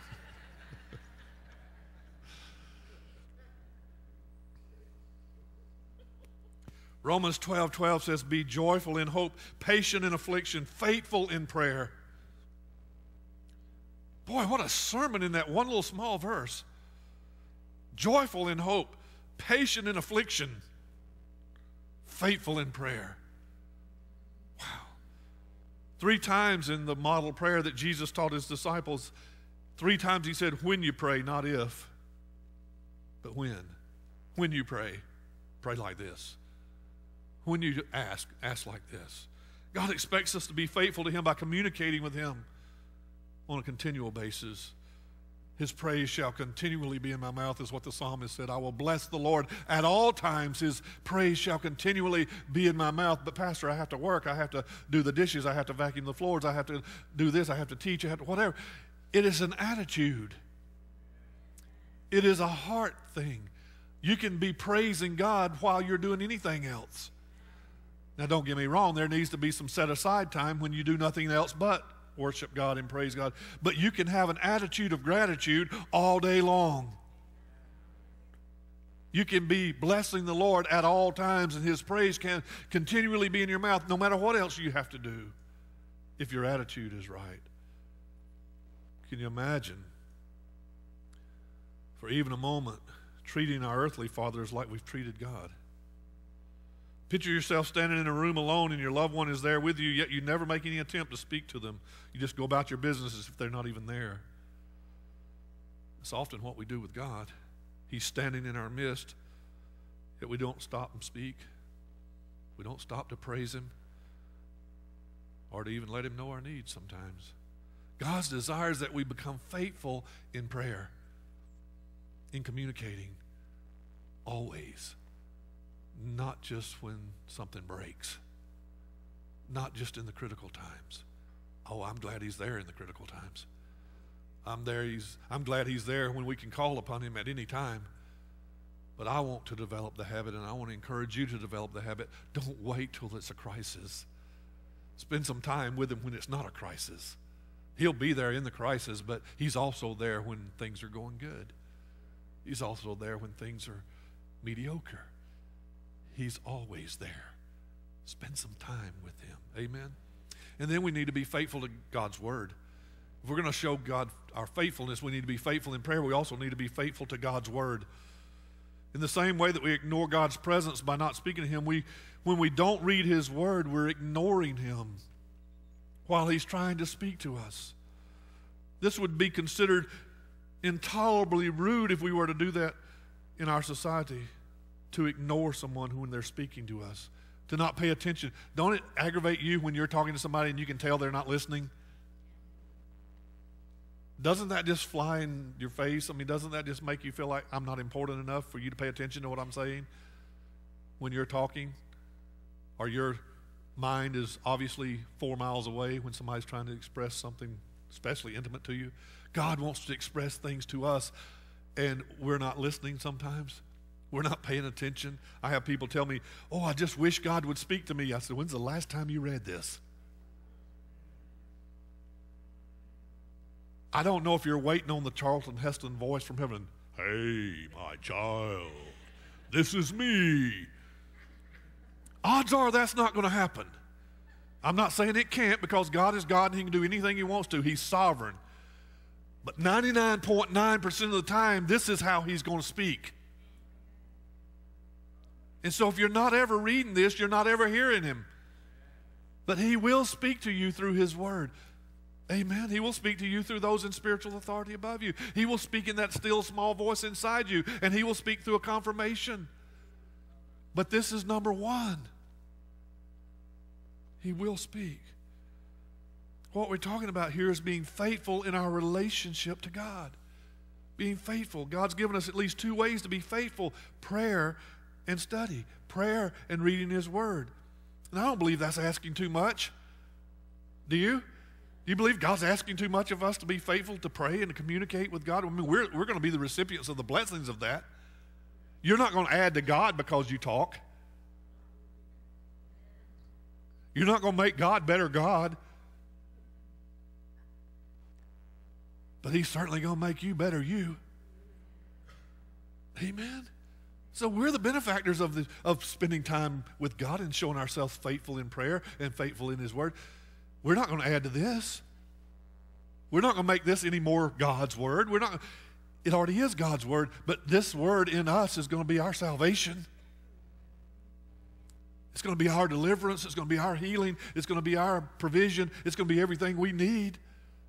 Romans twelve twelve says, be joyful in hope, patient in affliction, faithful in prayer. Boy, what a sermon in that one little small verse. Joyful in hope, patient in affliction, faithful in prayer. Wow. Three times in the model prayer that Jesus taught his disciples, three times he said, when you pray, not if, but when. When you pray, pray like this. When you ask, ask like this. God expects us to be faithful to him by communicating with him on a continual basis. His praise shall continually be in my mouth is what the psalmist said. I will bless the Lord at all times. His praise shall continually be in my mouth. But pastor, I have to work. I have to do the dishes. I have to vacuum the floors. I have to do this. I have to teach. I have to whatever. It is an attitude. It is a heart thing. You can be praising God while you're doing anything else. Now, don't get me wrong. There needs to be some set-aside time when you do nothing else but worship God and praise God. But you can have an attitude of gratitude all day long. You can be blessing the Lord at all times, and his praise can continually be in your mouth no matter what else you have to do if your attitude is right. Can you imagine, for even a moment, treating our earthly fathers like we've treated God? Picture yourself standing in a room alone and your loved one is there with you, yet you never make any attempt to speak to them. You just go about your business as if they're not even there. It's often what we do with God. He's standing in our midst, yet we don't stop and speak. We don't stop to praise him or to even let him know our needs sometimes. God's desire is that we become faithful in prayer, in communicating, always. Not just when something breaks. Not just in the critical times. Oh, I'm glad he's there in the critical times. I'm there. He's, I'm glad he's there when we can call upon him at any time. But I want to develop the habit, and I want to encourage you to develop the habit. Don't wait till it's a crisis. Spend some time with him when it's not a crisis. He'll be there in the crisis, but he's also there when things are going good. He's also there when things are mediocre. He's always there. Spend some time with him. Amen. And then we need to be faithful to God's word. If we're going to show God our faithfulness, we need to be faithful in prayer. We also need to be faithful to God's word. In the same way that we ignore God's presence by not speaking to him, we, when we don't read his word, we're ignoring him while he's trying to speak to us. This would be considered intolerably rude if we were to do that in our society. To ignore someone when they're speaking to us, to not pay attention. Don't it aggravate you when you're talking to somebody and you can tell they're not listening? Doesn't that just fly in your face? I mean, doesn't that just make you feel like I'm not important enough for you to pay attention to what I'm saying when you're talking? Or you're mind is obviously four miles away when somebody's trying to express something especially intimate to you. God wants to express things to us, and we're not listening sometimes. We're not paying attention. I have people tell me, oh, I just wish God would speak to me. I said, when's the last time you read this? I don't know if you're waiting on the Charlton Heston voice from heaven. Hey, my child, this is me. Odds are that's not going to happen. I'm not saying it can't, because God is God and he can do anything he wants to. He's sovereign. But ninety-nine point nine percent of the time, this is how he's going to speak. And so if you're not ever reading this, you're not ever hearing him. But he will speak to you through his word. Amen. He will speak to you through those in spiritual authority above you. He will speak in that still small voice inside you, and he will speak through a confirmation. But this is number one. He will speak. What we're talking about here is being faithful in our relationship to God. Being faithful. God's given us at least two ways to be faithful: prayer and study. Prayer and reading his word. And I don't believe that's asking too much. Do you? Do you believe God's asking too much of us to be faithful to pray and to communicate with God? I mean, we're, we're going to be the recipients of the blessings of that. You're not going to add to God because you talk. You're not going to make God better God. But he's certainly going to make you better you. Amen? So we're the benefactors of, the, of spending time with God and showing ourselves faithful in prayer and faithful in his word. We're not going to add to this. We're not going to make this any more God's word. We're not. It already is God's word, but this word in us is going to be our salvation. It's going to be our deliverance. It's going to be our healing. It's going to be our provision. It's going to be everything we need.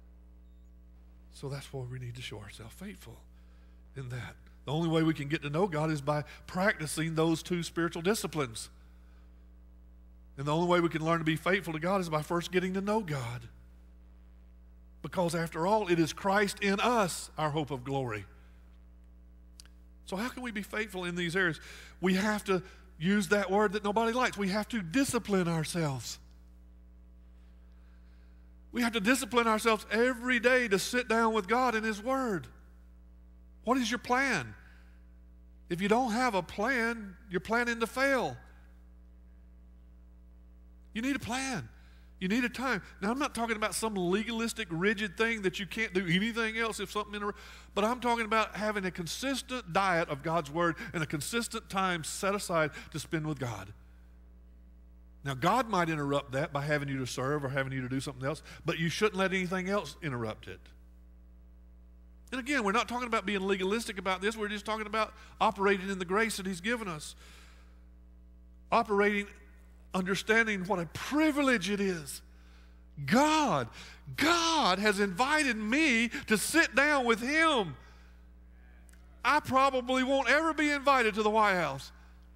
So that's why we need to show ourselves faithful in that. The only way we can get to know God is by practicing those two spiritual disciplines. And the only way we can learn to be faithful to God is by first getting to know God. Because after all, it is Christ in us, our hope of glory. So how can we be faithful in these areas? We have to use that word that nobody likes. We have to discipline ourselves. We have to discipline ourselves every day to sit down with God in his word. What is your plan? If you don't have a plan, you're planning to fail. You need a plan. You need a time. Now, I'm not talking about some legalistic, rigid thing that you can't do anything else if something inter- but I'm talking about having a consistent diet of God's word and a consistent time set aside to spend with God. Now, God might interrupt that by having you to serve or having you to do something else, but you shouldn't let anything else interrupt it. And again, we're not talking about being legalistic about this. We're just talking about operating in the grace that he's given us. Operating, understanding what a privilege it is. God, God has invited me to sit down with him. I probably won't ever be invited to the White House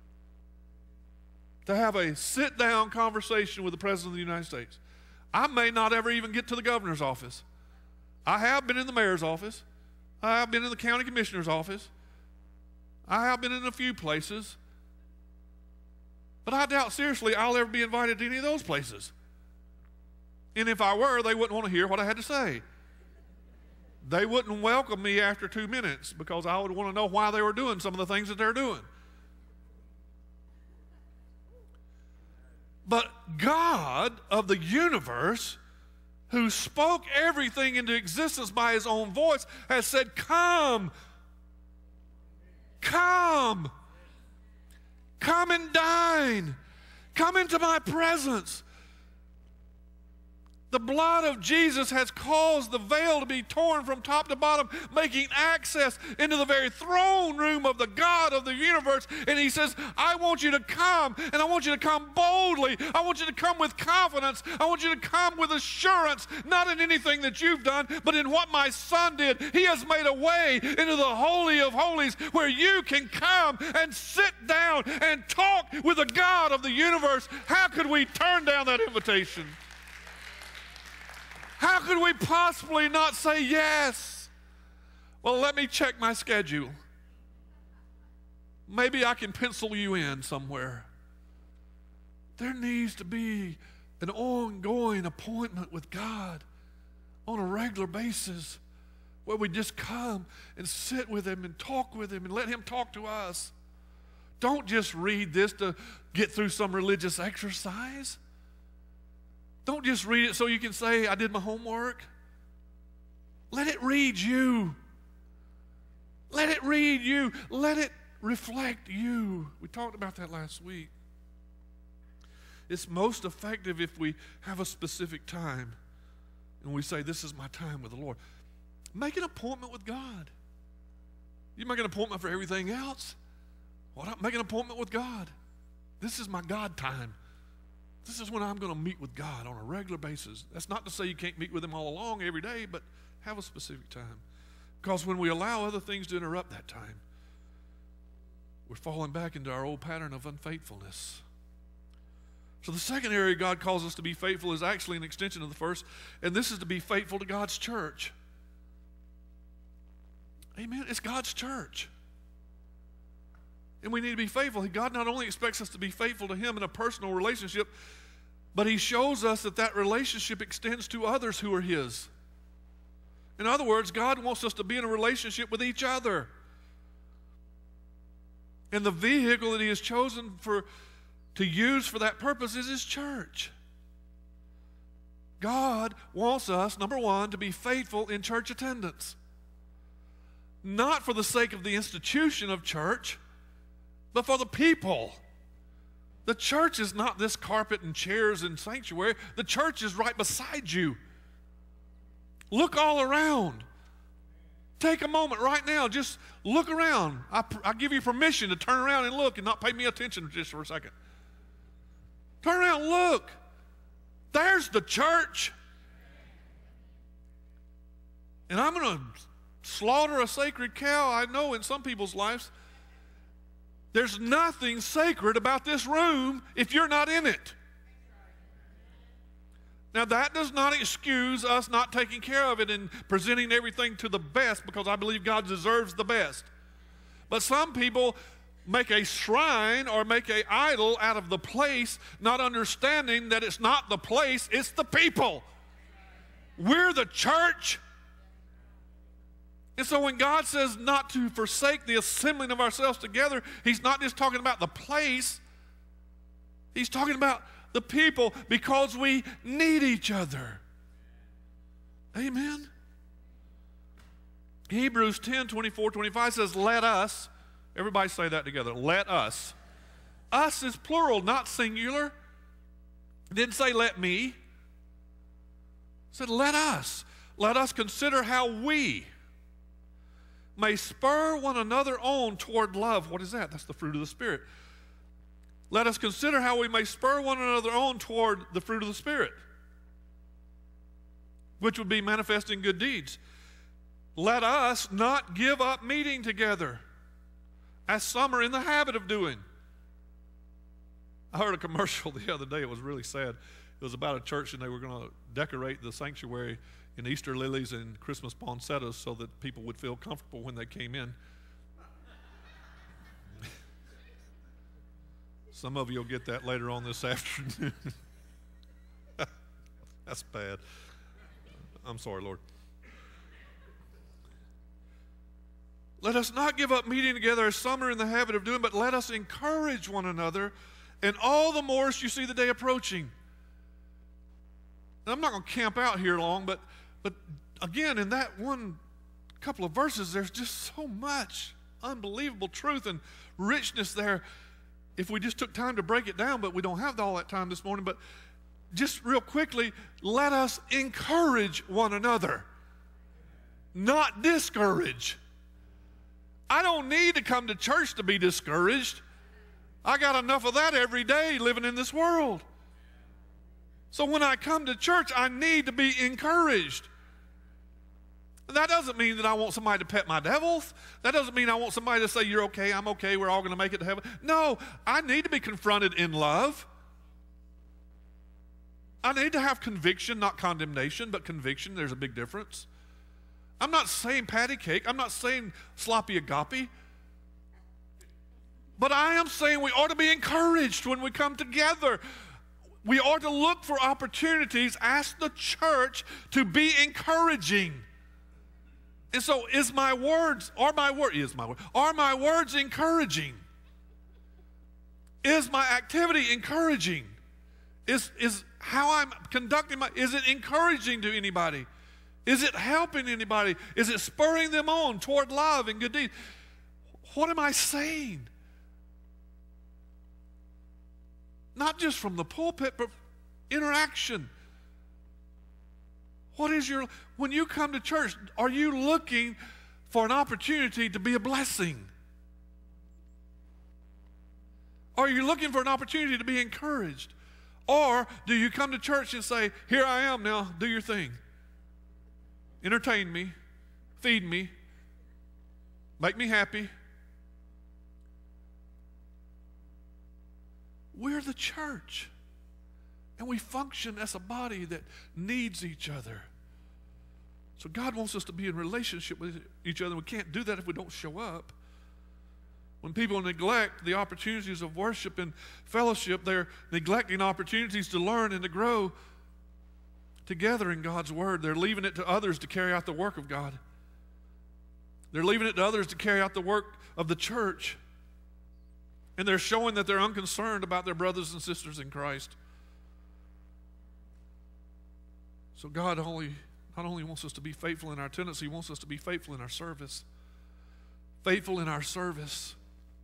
to have a sit-down conversation with the President of the United States. I may not ever even get to the governor's office. I have been in the mayor's office. I have been in the county commissioner's office. I have been in a few places. But I doubt seriously I'll ever be invited to any of those places. And if I were, they wouldn't want to hear what I had to say. They wouldn't welcome me after two minutes because I would want to know why they were doing some of the things that they're doing. But God of the universe, who spoke everything into existence by his own voice, has said, come, come, come and dine, come into my presence. The blood of Jesus has caused the veil to be torn from top to bottom, making access into the very throne room of the God of the universe. And he says, I want you to come, and I want you to come boldly. I want you to come with confidence. I want you to come with assurance, not in anything that you've done, but in what my Son did. He has made a way into the Holy of Holies where you can come and sit down and talk with the God of the universe. How could we turn down that invitation? How could we possibly not say yes? Well, let me check my schedule. Maybe I can pencil you in somewhere. There needs to be an ongoing appointment with God on a regular basis where we just come and sit with Him and talk with Him and let Him talk to us. Don't just read this to get through some religious exercise. Don't just read it so you can say, I did my homework. Let it read you. Let it read you. Let it reflect you. We talked about that last week. It's most effective if we have a specific time and we say, this is my time with the Lord. Make an appointment with God. You make an appointment for everything else. Why not make an appointment with God? This is my God time. This is when I'm going to meet with God on a regular basis. That's not to say you can't meet with Him all along every day, but have a specific time. Because when we allow other things to interrupt that time, we're falling back into our old pattern of unfaithfulness. So the second area God calls us to be faithful is actually an extension of the first, and this is to be faithful to God's church. Amen. It's God's church. And we need to be faithful. God not only expects us to be faithful to Him in a personal relationship, but He shows us that that relationship extends to others who are His. In other words, God wants us to be in a relationship with each other. And the vehicle that He has chosen for, to use for that purpose is His church. God wants us, number one, to be faithful in church attendance. Not for the sake of the institution of church, but for the people. The church is not this carpet and chairs and sanctuary. The church is right beside you. Look all around. Take a moment right now. Just look around. I, I give you permission to turn around and look and not pay me attention just for a second. Turn around and look. There's the church. And I'm going to slaughter a sacred cow. I know in some people's lives, there's nothing sacred about this room if you're not in it. Now, that does not excuse us not taking care of it and presenting everything to the best, because I believe God deserves the best. But some people make a shrine or make an idol out of the place, not understanding that it's not the place, it's the people. We're the church. And so when God says not to forsake the assembling of ourselves together, He's not just talking about the place. He's talking about the people, because we need each other. Amen? Hebrews ten, twenty-four, twenty-five says, let us, everybody say that together, let us. Us is plural, not singular. It didn't say let me. It said let us. Let us consider how we may spur one another on toward love. What is that? That's the fruit of the Spirit. Let us consider how we may spur one another on toward the fruit of the Spirit, which would be manifesting good deeds. Let us not give up meeting together, as some are in the habit of doing. I heard a commercial the other day. It was really sad. It was about a church, and they were going to decorate the sanctuary in Easter lilies and Christmas poinsettias so that people would feel comfortable when they came in. Some of you will get that later on this afternoon. That's bad. I'm sorry, Lord. Let us not give up meeting together as some are in the habit of doing, but let us encourage one another, and all the more as you see the day approaching. Now, I'm not going to camp out here long, but, but again, in that one couple of verses, there's just so much unbelievable truth and richness there. If we just took time to break it down, but we don't have all that time this morning, but just real quickly, let us encourage one another, not discourage. I don't need to come to church to be discouraged. I got enough of that every day living in this world. So when I come to church, I need to be encouraged. That doesn't mean that I want somebody to pet my devils. That doesn't mean I want somebody to say, you're okay, I'm okay, we're all going to make it to heaven. No, I need to be confronted in love. I need to have conviction, not condemnation, but conviction. There's a big difference. I'm not saying patty cake. I'm not saying sloppy agape. But I am saying we ought to be encouraged when we come together. We are to look for opportunities, ask the church to be encouraging. And so is my words, are my word, is my word, are my words encouraging? Is my activity encouraging? Is, is how I'm conducting my, is it encouraging to anybody? Is it helping anybody? Is it spurring them on toward love and good deeds? What am I saying? Not just from the pulpit, but interaction. What is your, when you come to church, are you looking for an opportunity to be a blessing? Are you looking for an opportunity to be encouraged? Or do you come to church and say, here I am now, do your thing. Entertain me, feed me, make me happy. We're the church. And we function as a body that needs each other. So God wants us to be in relationship with each other. We can't do that if we don't show up. When people neglect the opportunities of worship and fellowship, they're neglecting opportunities to learn and to grow together in God's word. They're leaving it to others to carry out the work of God. They're leaving it to others to carry out the work of the church. And they're showing that they're unconcerned about their brothers and sisters in Christ. So God only, not only wants us to be faithful in our attendance, He wants us to be faithful in our service. Faithful in our service.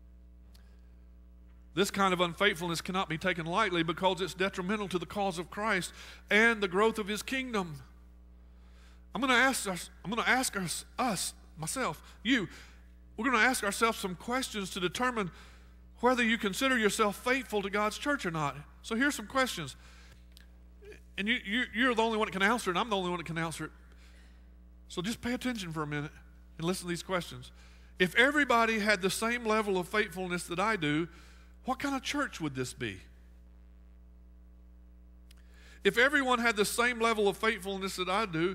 This kind of unfaithfulness cannot be taken lightly because it's detrimental to the cause of Christ and the growth of His kingdom. I'm going to ask us, I'm going to ask us, us, myself, you, we're going to ask ourselves some questions to determine whether you consider yourself faithful to God's church or not. So here's some questions. And you, you, you're the only one that can answer it, and I'm the only one that can answer it. So just pay attention for a minute and listen to these questions. If everybody had the same level of faithfulness that I do, what kind of church would this be? If everyone had the same level of faithfulness that I do,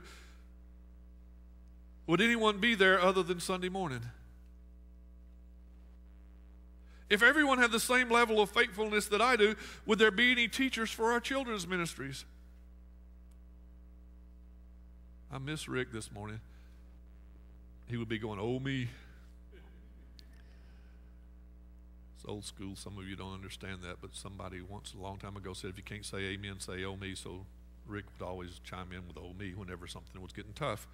would anyone be there other than Sunday morning? If everyone had the same level of faithfulness that I do, would there be any teachers for our children's ministries? I miss Rick this morning. He would be going, oh me. It's old school. Some of you don't understand that, but somebody once a long time ago said, if you can't say amen, say oh me. So Rick would always chime in with oh me whenever something was getting tough.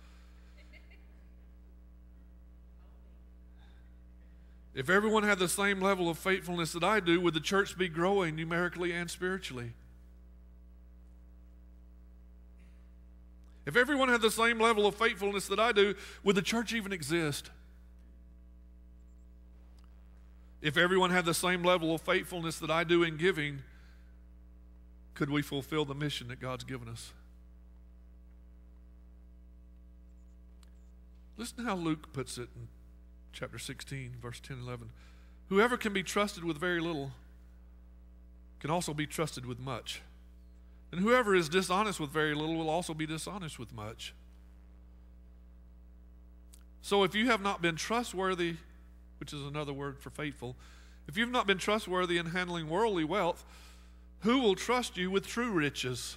If everyone had the same level of faithfulness that I do, would the church be growing numerically and spiritually? If everyone had the same level of faithfulness that I do, would the church even exist? If everyone had the same level of faithfulness that I do in giving, could we fulfill the mission that God's given us? Listen to how Luke puts it in chapter sixteen, verse ten and eleven. Whoever can be trusted with very little can also be trusted with much. And whoever is dishonest with very little will also be dishonest with much. So if you have not been trustworthy, which is another word for faithful, if you've not been trustworthy in handling worldly wealth, who will trust you with true riches?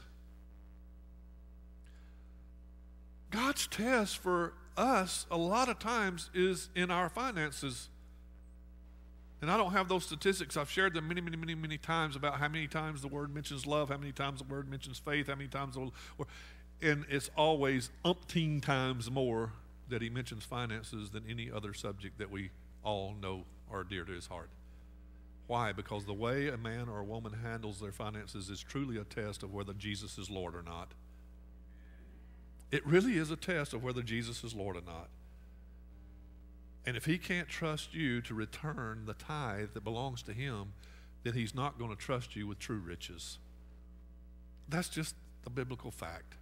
God's test for us a lot of times is in our finances. And I don't have those statistics. I've shared them many, many, many, many times about how many times the word mentions love, how many times the word mentions faith, how many times the word, and it's always umpteen times more that he mentions finances than any other subject that we all know are dear to his heart. Why? Because the way a man or a woman handles their finances is truly a test of whether Jesus is Lord or not. It really is a test of whether Jesus is Lord or not. And if he can't trust you to return the tithe that belongs to him, then he's not going to trust you with true riches. That's just the biblical fact.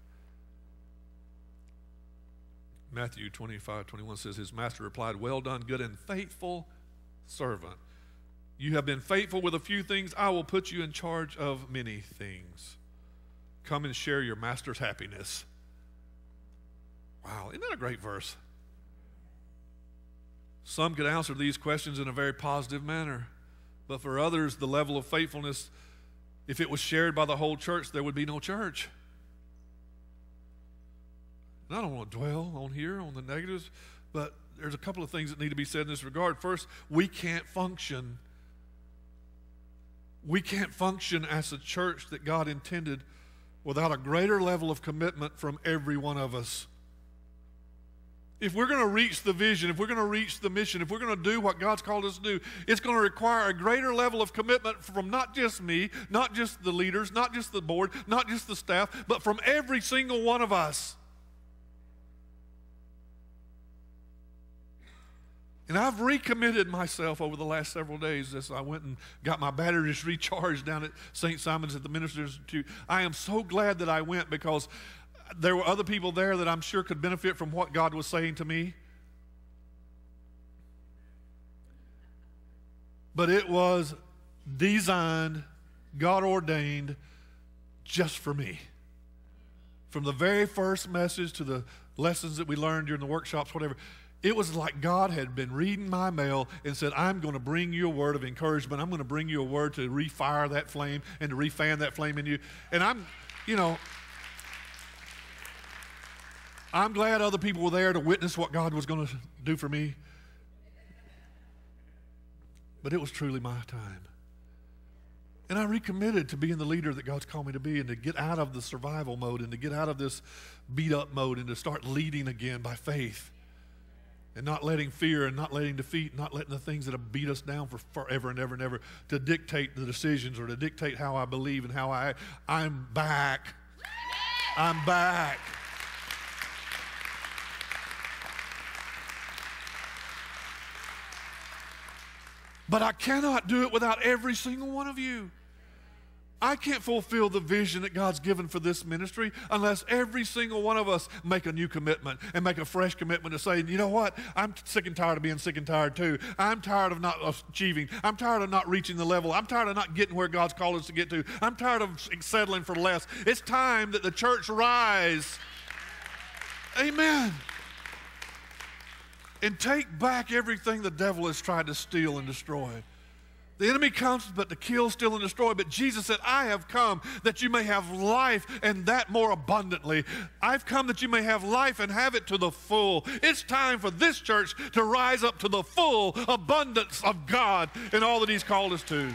Matthew twenty-five, twenty-one says, his master replied, well done, good and faithful servant. You have been faithful with a few things. I will put you in charge of many things. Come and share your master's happiness. Wow, isn't that a great verse? Some could answer these questions in a very positive manner, but for others, the level of faithfulness If it was shared by the whole church, there would be no church. And I don't want to dwell on here on the negatives, but there's a couple of things that need to be said in this regard. First, we can't function. We can't function as a church that God intended without a greater level of commitment from every one of us. If we're going to reach the vision, if we're going to reach the mission, if we're going to do what God's called us to do, it's going to require a greater level of commitment from not just me, not just the leaders, not just the board, not just the staff, but from every single one of us. And I've recommitted myself over the last several days as I went and got my batteries recharged down at Saint Simon's at the Ministers Institute. I am so glad that I went because there were other people there that I'm sure could benefit from what God was saying to me. But it was designed, God ordained, just for me. From the very first message to the lessons that we learned during the workshops, whatever, it was like God had been reading my mail and said, I'm going to bring you a word of encouragement. I'm going to bring you a word to refire that flame and to refan that flame in you. And I'm, you know, I'm glad other people were there to witness what God was going to do for me. But it was truly my time. And I recommitted to being the leader that God's called me to be and to get out of the survival mode and to get out of this beat up mode and to start leading again by faith. And not letting fear and not letting defeat, not letting the things that have beat us down for forever and ever and ever to dictate the decisions or to dictate how I believe and how I, I'm back. I'm back. But I cannot do it without every single one of you. I can't fulfill the vision that God's given for this ministry unless every single one of us make a new commitment and make a fresh commitment to say, you know what, I'm sick and tired of being sick and tired too. I'm tired of not achieving. I'm tired of not reaching the level. I'm tired of not getting where God's called us to get to. I'm tired of settling for less. It's time that the church rise. Amen. And take back everything the devil has tried to steal and destroy. The enemy comes but to kill, steal, and destroy. But Jesus said, I have come that you may have life and that more abundantly. I've come that you may have life and have it to the full. It's time for this church to rise up to the full abundance of God and all that He's called us to.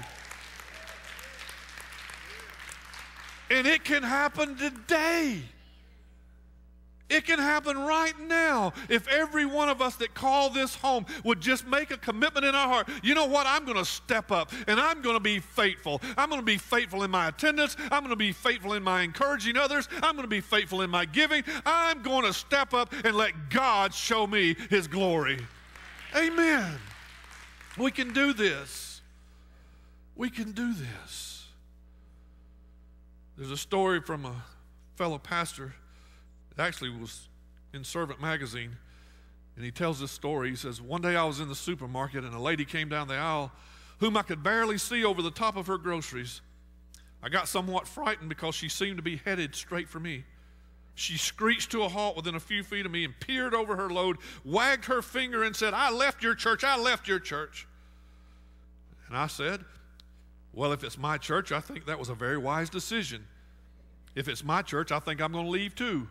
And it can happen today. It can happen right now if every one of us that call this home would just make a commitment in our heart. You know what? I'm going to step up and I'm going to be faithful. I'm going to be faithful in my attendance. I'm going to be faithful in my encouraging others. I'm going to be faithful in my giving. I'm going to step up and let God show me His glory. Amen. We can do this. We can do this. There's a story from a fellow pastor. It actually was in Servant magazine, and he tells this story. He says, one day I was in the supermarket, and a lady came down the aisle whom I could barely see over the top of her groceries. I got somewhat frightened because she seemed to be headed straight for me. She screeched to a halt within a few feet of me and peered over her load, wagged her finger and said, I left your church, I left your church. And I said, well, if it's my church, I think that was a very wise decision. If it's my church, I think I'm going to leave too.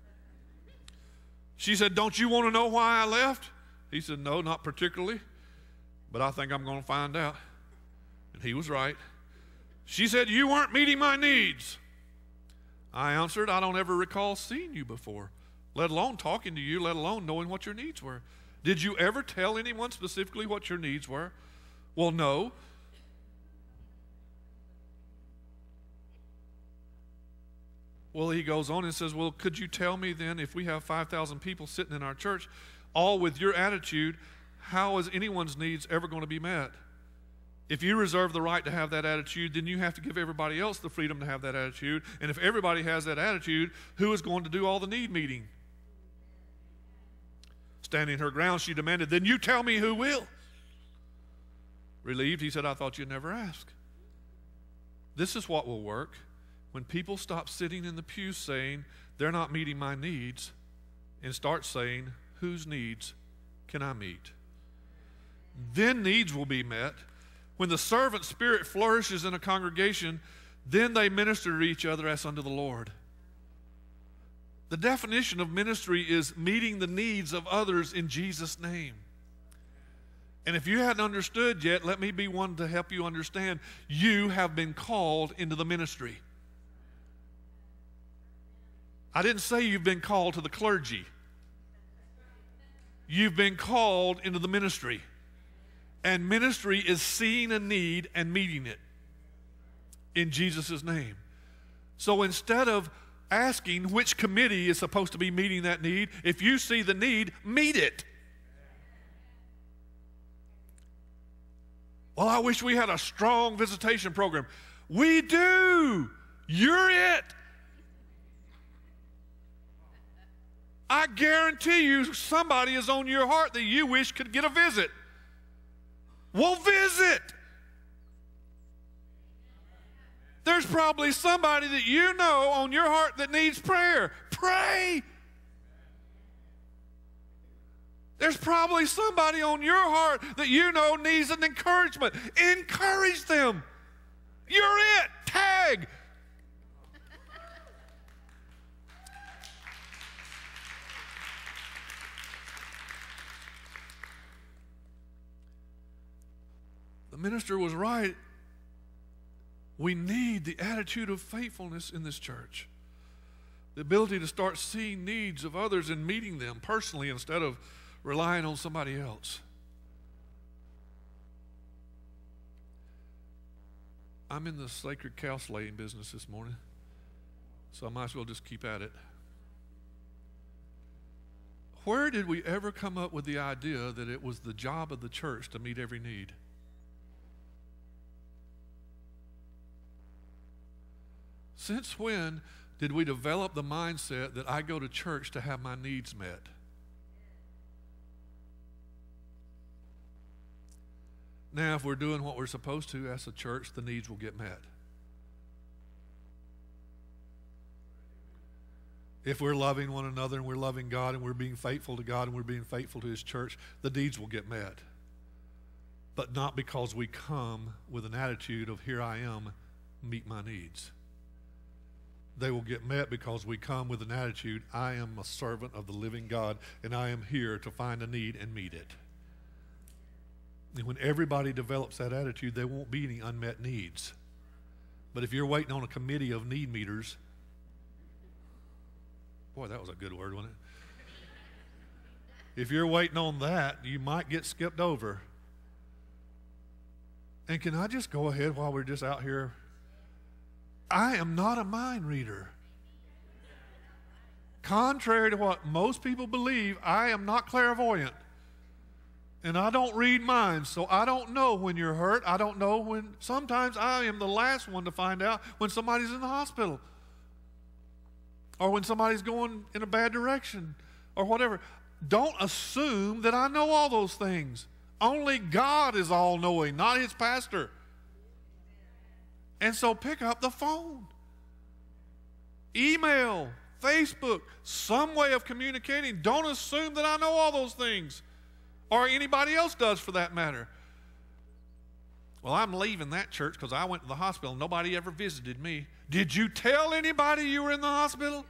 She said, don't you want to know why I left? He said, no, not particularly, but I think I'm going to find out. And he was right. She said, you weren't meeting my needs. I answered, I don't ever recall seeing you before, let alone talking to you, let alone knowing what your needs were. Did you ever tell anyone specifically what your needs were? Well, no. Well, he goes on and says, well, could you tell me then, if we have five thousand people sitting in our church, all with your attitude, how is anyone's needs ever going to be met? If you reserve the right to have that attitude, then you have to give everybody else the freedom to have that attitude. And if everybody has that attitude, who is going to do all the need meeting? Standing her ground, she demanded, then you tell me who will. Relieved, he said, I thought you'd never ask. This is what will work. When people stop sitting in the pews saying, they're not meeting my needs, and start saying, whose needs can I meet? Then needs will be met. When the servant spirit flourishes in a congregation, Then they minister to each other as unto the Lord. The definition of ministry is meeting the needs of others in Jesus' name. And if you hadn't understood yet, let me be one to help you understand. You have been called into the ministry. I didn't say you've been called to the clergy. You've been called into the ministry. And ministry is seeing a need and meeting it in Jesus' name. So instead of asking which committee is supposed to be meeting that need, if you see the need, meet it. Well, I wish we had a strong visitation program. We do. You're it. I guarantee you somebody is on your heart that you wish could get a visit. Well, visit. There's probably somebody that you know on your heart that needs prayer. Pray. There's probably somebody on your heart that you know needs an encouragement. Encourage them. You're it. Tag. The minister was right. We need the attitude of faithfulness in this church. The ability to start seeing needs of others and meeting them personally instead of relying on somebody else. I'm in the sacred cow slaying business this morning, so I might as well just keep at it. Where did we ever come up with the idea that it was the job of the church to meet every need? Since when did we develop the mindset that I go to church to have my needs met? Now, if we're doing what we're supposed to as a church, the needs will get met. If we're loving one another and we're loving God and we're being faithful to God and we're being faithful to His church, the needs will get met. But not because we come with an attitude of, here I am, meet my needs. They will get met because we come with an attitude, I am a servant of the living God and I am here to find a need and meet it. And when everybody develops that attitude, there won't be any unmet needs. But if you're waiting on a committee of need meters, boy, that was a good word, wasn't it? If you're waiting on that, you might get skipped over. And can I just go ahead while we're just out here? I am not a mind reader. Contrary to what most people believe, I am not clairvoyant. And I don't read minds, so I don't know when you're hurt. I don't know when, sometimes I am the last one to find out when somebody's in the hospital or when somebody's going in a bad direction or whatever. Don't assume that I know all those things. Only God is all-knowing, not His pastor. And so pick up the phone, email, Facebook, some way of communicating. Don't assume that I know all those things. Or anybody else does for that matter. Well, I'm leaving that church because I went to the hospital and nobody ever visited me. Did you tell anybody you were in the hospital?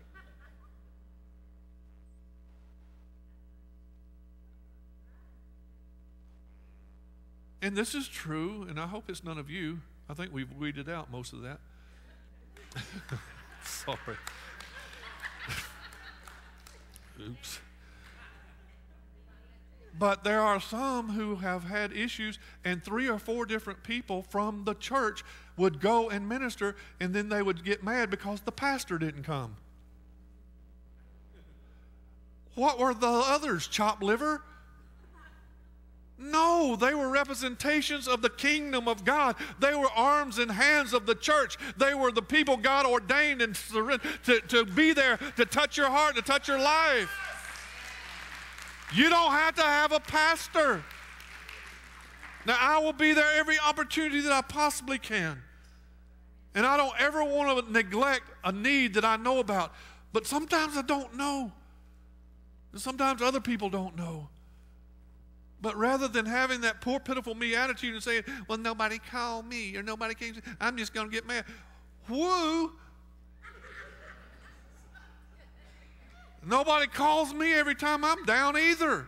And this is true, and I hope it's none of you. I think we've weeded out most of that. Sorry. Oops. But there are some who have had issues, and three or four different people from the church would go and minister, and then they would get mad because the pastor didn't come. What were the others, chopped liver? No, they were representations of the kingdom of God. They were arms and hands of the church. They were the people God ordained and to, to be there to touch your heart, to touch your life. You don't have to have a pastor. Now, I will be there every opportunity that I possibly can. And I don't ever want to neglect a need that I know about. But sometimes I don't know. And sometimes other people don't know. But rather than having that poor, pitiful me attitude and saying, well, nobody called me or nobody came, I'm just going to get mad. Woo! Nobody calls me every time I'm down either.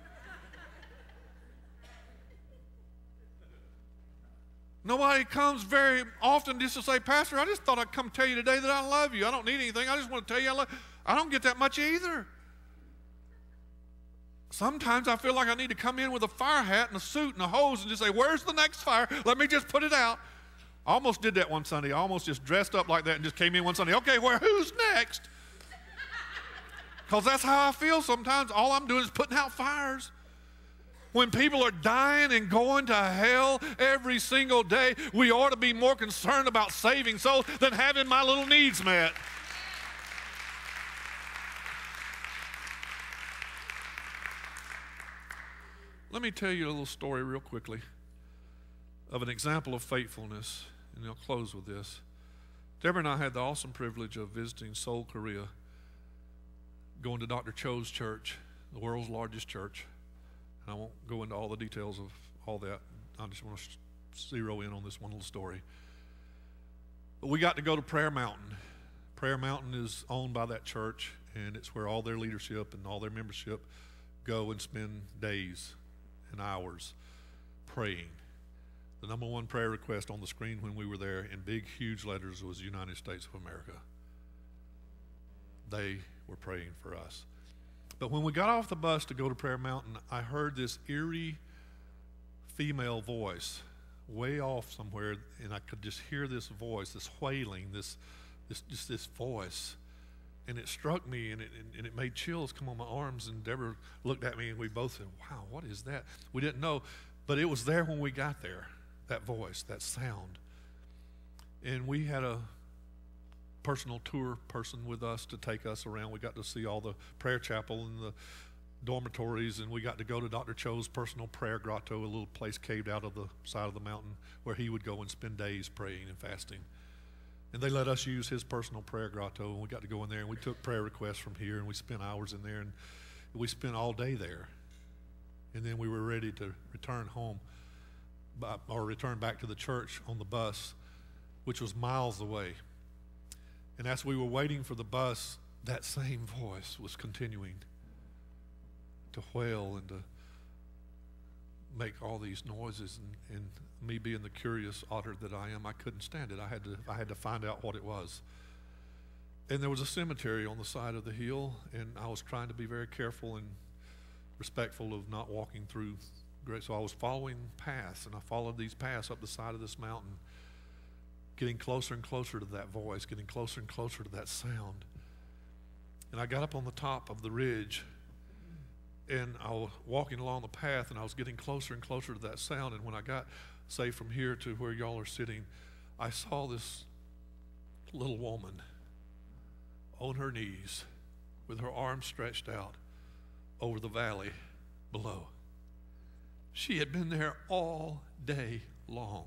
Nobody comes very often just to say, Pastor, I just thought I'd come tell you today that I love you. I don't need anything. I just want to tell you I love you. I don't get that much either. Sometimes I feel like I need to come in with a fire hat and a suit and a hose and just say, where's the next fire? Let me just put it out. I almost did that one Sunday. I almost just dressed up like that and just came in one Sunday. Okay, well, who's next? Because that's how I feel sometimes. All I'm doing is putting out fires. When people are dying and going to hell every single day, we ought to be more concerned about saving souls than having my little needs met. Let me tell you a little story real quickly of an example of faithfulness, and I'll close with this. Deborah and I had the awesome privilege of visiting Seoul, Korea, going to Doctor Cho's church, the world's largest church. And I won't go into all the details of all that. I just want to zero in on this one little story. But we got to go to Prayer Mountain. Prayer Mountain is owned by that church, and it's where all their leadership and all their membership go and spend days and hours praying. The number one prayer request on the screen when we were there in big, huge letters was United States of America. They were praying for us. But when we got off the bus to go to Prayer Mountain, I heard this eerie female voice way off somewhere, and I could just hear this voice, this wailing, this, this just this voice. And it struck me, and it, and it made chills come on my arms, and Deborah looked at me, and we both said, wow, what is that? We didn't know, but it was there when we got there, that voice, that sound. And we had a personal tour person with us to take us around. We got to see all the prayer chapel and the dormitories, and we got to go to Doctor Cho's personal prayer grotto, a little place caved out of the side of the mountain where he would go and spend days praying and fasting. And they let us use his personal prayer grotto, and we got to go in there, and we took prayer requests from here, and we spent hours in there, and we spent all day there. And then we were ready to return home, by, or return back to the church on the bus, which was miles away. And as we were waiting for the bus, that same voice was continuing to wail and to make all these noises, and, and me being the curious otter that I am, I couldn't stand it. I had to I had to find out what it was. And there was a cemetery on the side of the hill, and I was trying to be very careful and respectful of not walking through great. So I was following paths, and I followed these paths up the side of this mountain, getting closer and closer to that voice, getting closer and closer to that sound. And I got up on the top of the ridge, and I was walking along the path, and I was getting closer and closer to that sound. And when I got, say, from here to where y'all are sitting, I saw this little woman on her knees with her arms stretched out over the valley below. She had been there all day long.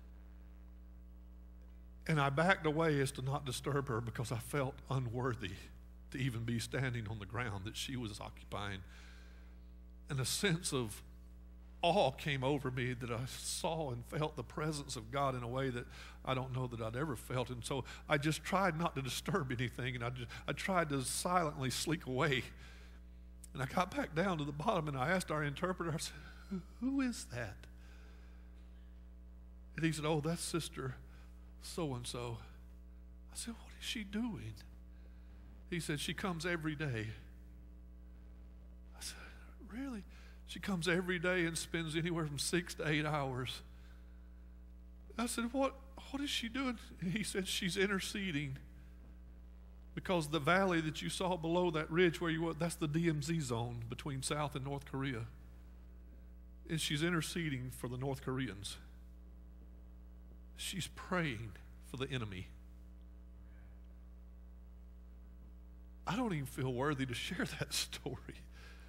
And I backed away as to not disturb her because I felt unworthy to even be standing on the ground that she was occupying. And a sense of awe came over me that I saw and felt the presence of God in a way that I don't know that I'd ever felt. And so I just tried not to disturb anything, and I, just, I tried to silently slink away. And I got back down to the bottom, and I asked our interpreter, I said, who, who is that? And he said, oh, that's Sister so-and-so. I said, what is she doing? He said, she comes every day. I said, really? She comes every day and spends anywhere from six to eight hours. I said, what, what is she doing? He said, she's interceding. Because the valley that you saw below that ridge where you were, that's the D M Z zone between South and North Korea. And she's interceding for the North Koreans. She's praying for the enemy. I don't even feel worthy to share that story.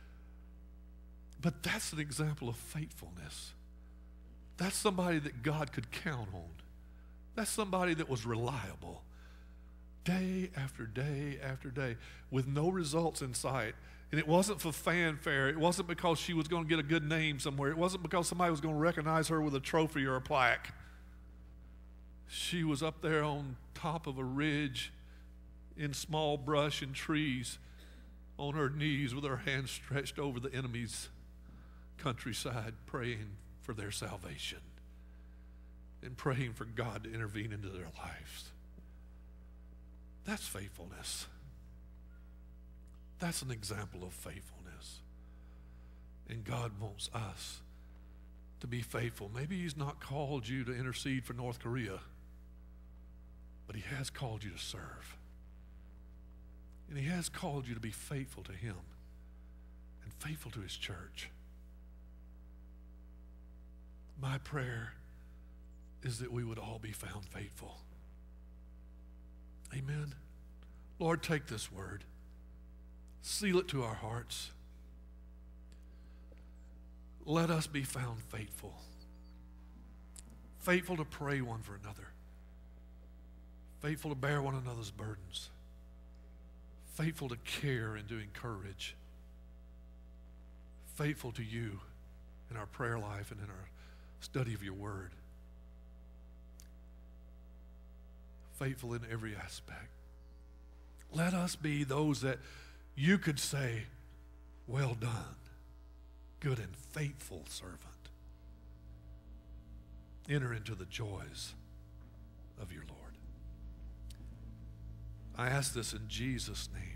But that's an example of faithfulness. That's somebody that God could count on. That's somebody that was reliable. Day after day after day, with no results in sight. And it wasn't for fanfare. It wasn't because she was going to get a good name somewhere. It wasn't because somebody was going to recognize her with a trophy or a plaque. She was up there on top of a ridge in small brush and trees on her knees with her hands stretched over the enemy's countryside, praying for their salvation and praying for God to intervene into their lives. That's faithfulness. That's an example of faithfulness. And God wants us to be faithful. Maybe he's not called you to intercede for North Korea, but he has called you to serve. And he has called you to be faithful to him and faithful to his church. My prayer is that we would all be found faithful. Amen. Lord, take this word. Seal it to our hearts. Let us be found faithful. Faithful to pray one for another. Faithful to bear one another's burdens. Faithful to care and to encourage. Faithful to you in our prayer life and in our study of your word. Faithful in every aspect. Let us be those that you could say, well done, good and faithful servant. Enter into the joys of your Lord. I ask this in Jesus' name.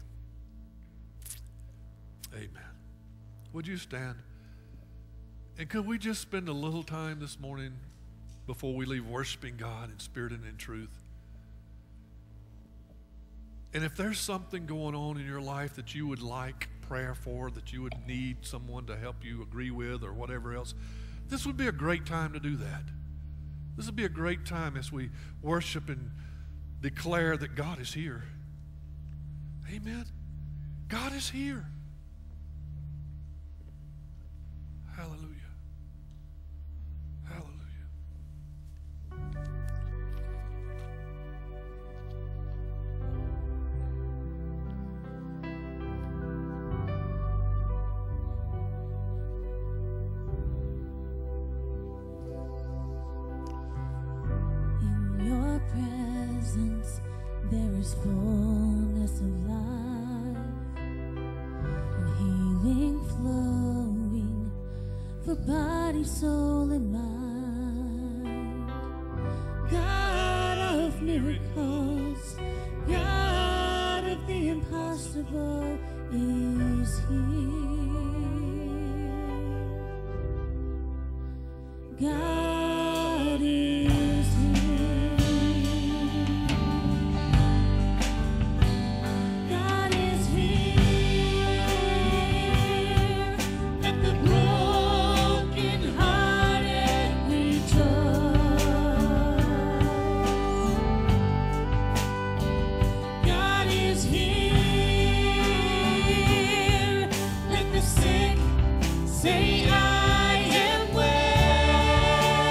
Amen. Would you stand? And could we just spend a little time this morning before we leave worshiping God in spirit and in truth? And if there's something going on in your life that you would like prayer for, that you would need someone to help you agree with or whatever else, this would be a great time to do that. This would be a great time as we worship and declare that God is here. Amen. God is here. Hallelujah. Hallelujah. In your presence there is fullness of life, and healing flowing for body, soul, and mind. God of miracles, God of the impossible is here. God is here. God is here. Let the brokenhearted rejoice. God is here. Let the sick say, I am well.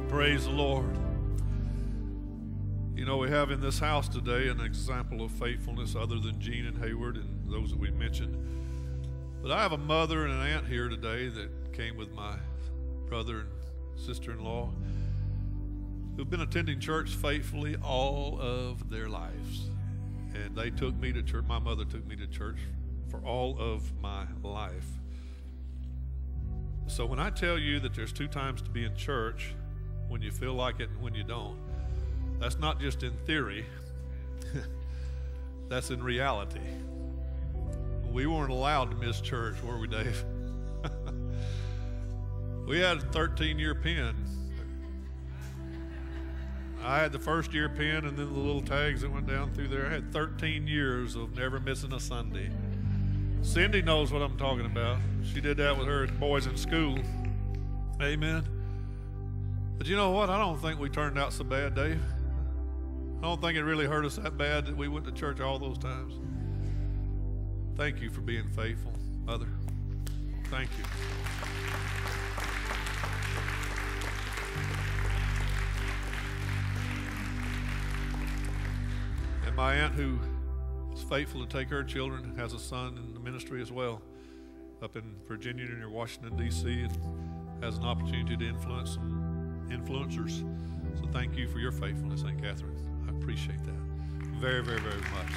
Praise the Lord. You know, we have in this house today an example of faithfulness other than Gene and Hayward and those that we mentioned. But I have a mother and an aunt here today that came with my brother and sister-in-law who've been attending church faithfully all of their lives. And they took me to church. My mother took me to church for all of my life. So when I tell you that there's two times to be in church, when you feel like it and when you don't, that's not just in theory. That's in reality. We weren't allowed to miss church, were we, Dave? We had a thirteen-year pen. I had the first year pen and then the little tags that went down through there. I had thirteen years of never missing a Sunday. Cindy knows what I'm talking about. She did that with her boys in school. Amen. But you know what? I don't think we turned out so bad, Dave. I don't think it really hurt us that bad that we went to church all those times. Thank you for being faithful, Mother. Thank you. And my aunt, who is faithful to take her children, has a son in the ministry as well, up in Virginia near Washington, D C, and has an opportunity to influence some influencers. So thank you for your faithfulness, Aunt Catherine. I appreciate that very, very, very much.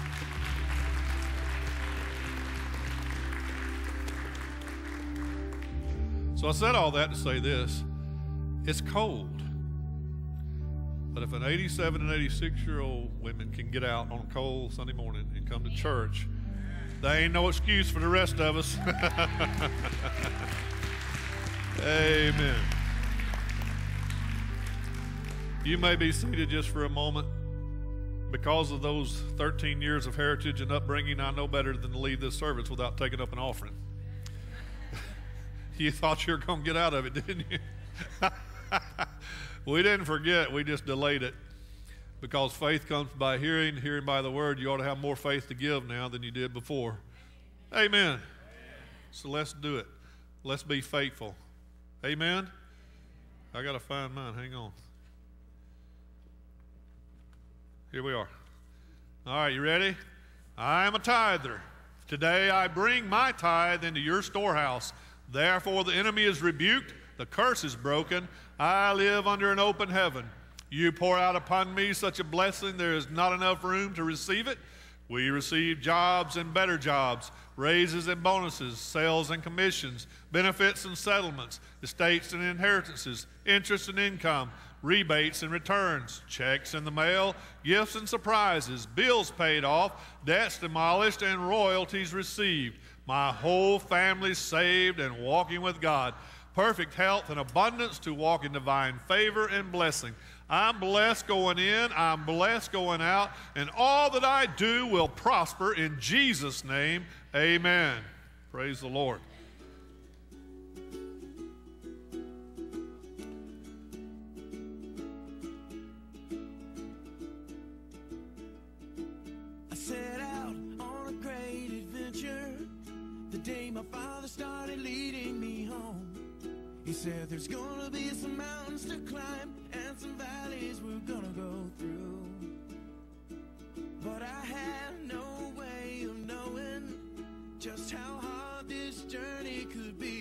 So I said all that to say this. It's cold. But if an eighty-seven and eighty-six-year-old women can get out on a cold Sunday morning and come to church, there ain't no excuse for the rest of us. Amen. You may be seated just for a moment. Because of those thirteen years of heritage and upbringing, I know better than to leave this service without taking up an offering. You thought you were going to get out of it, didn't you? We didn't forget. We just delayed it. Because faith comes by hearing, hearing by the word. You ought to have more faith to give now than you did before. Amen. So let's do it. Let's be faithful. Amen. I got to find mine. Hang on. Here we are. All right, you ready? I am a tither. Today I bring my tithe into your storehouse. Therefore the enemy is rebuked, the curse is broken. I live under an open heaven. You pour out upon me such a blessing there is not enough room to receive it. We receive jobs and better jobs, raises and bonuses, sales and commissions, benefits and settlements, estates and inheritances, interest and income, rebates and returns, checks in the mail, gifts and surprises, bills paid off, debts demolished, and royalties received. My whole family saved and walking with God. Perfect health and abundance to walk in divine favor and blessing. I'm blessed going in, I'm blessed going out, and all that I do will prosper in Jesus' name. Amen. Praise the Lord. I set out on a great adventure the day my father started leading me home. He said there's gonna be some mountains to climb and some valleys we're gonna go through. But I had no way of knowing just how hard this journey could be.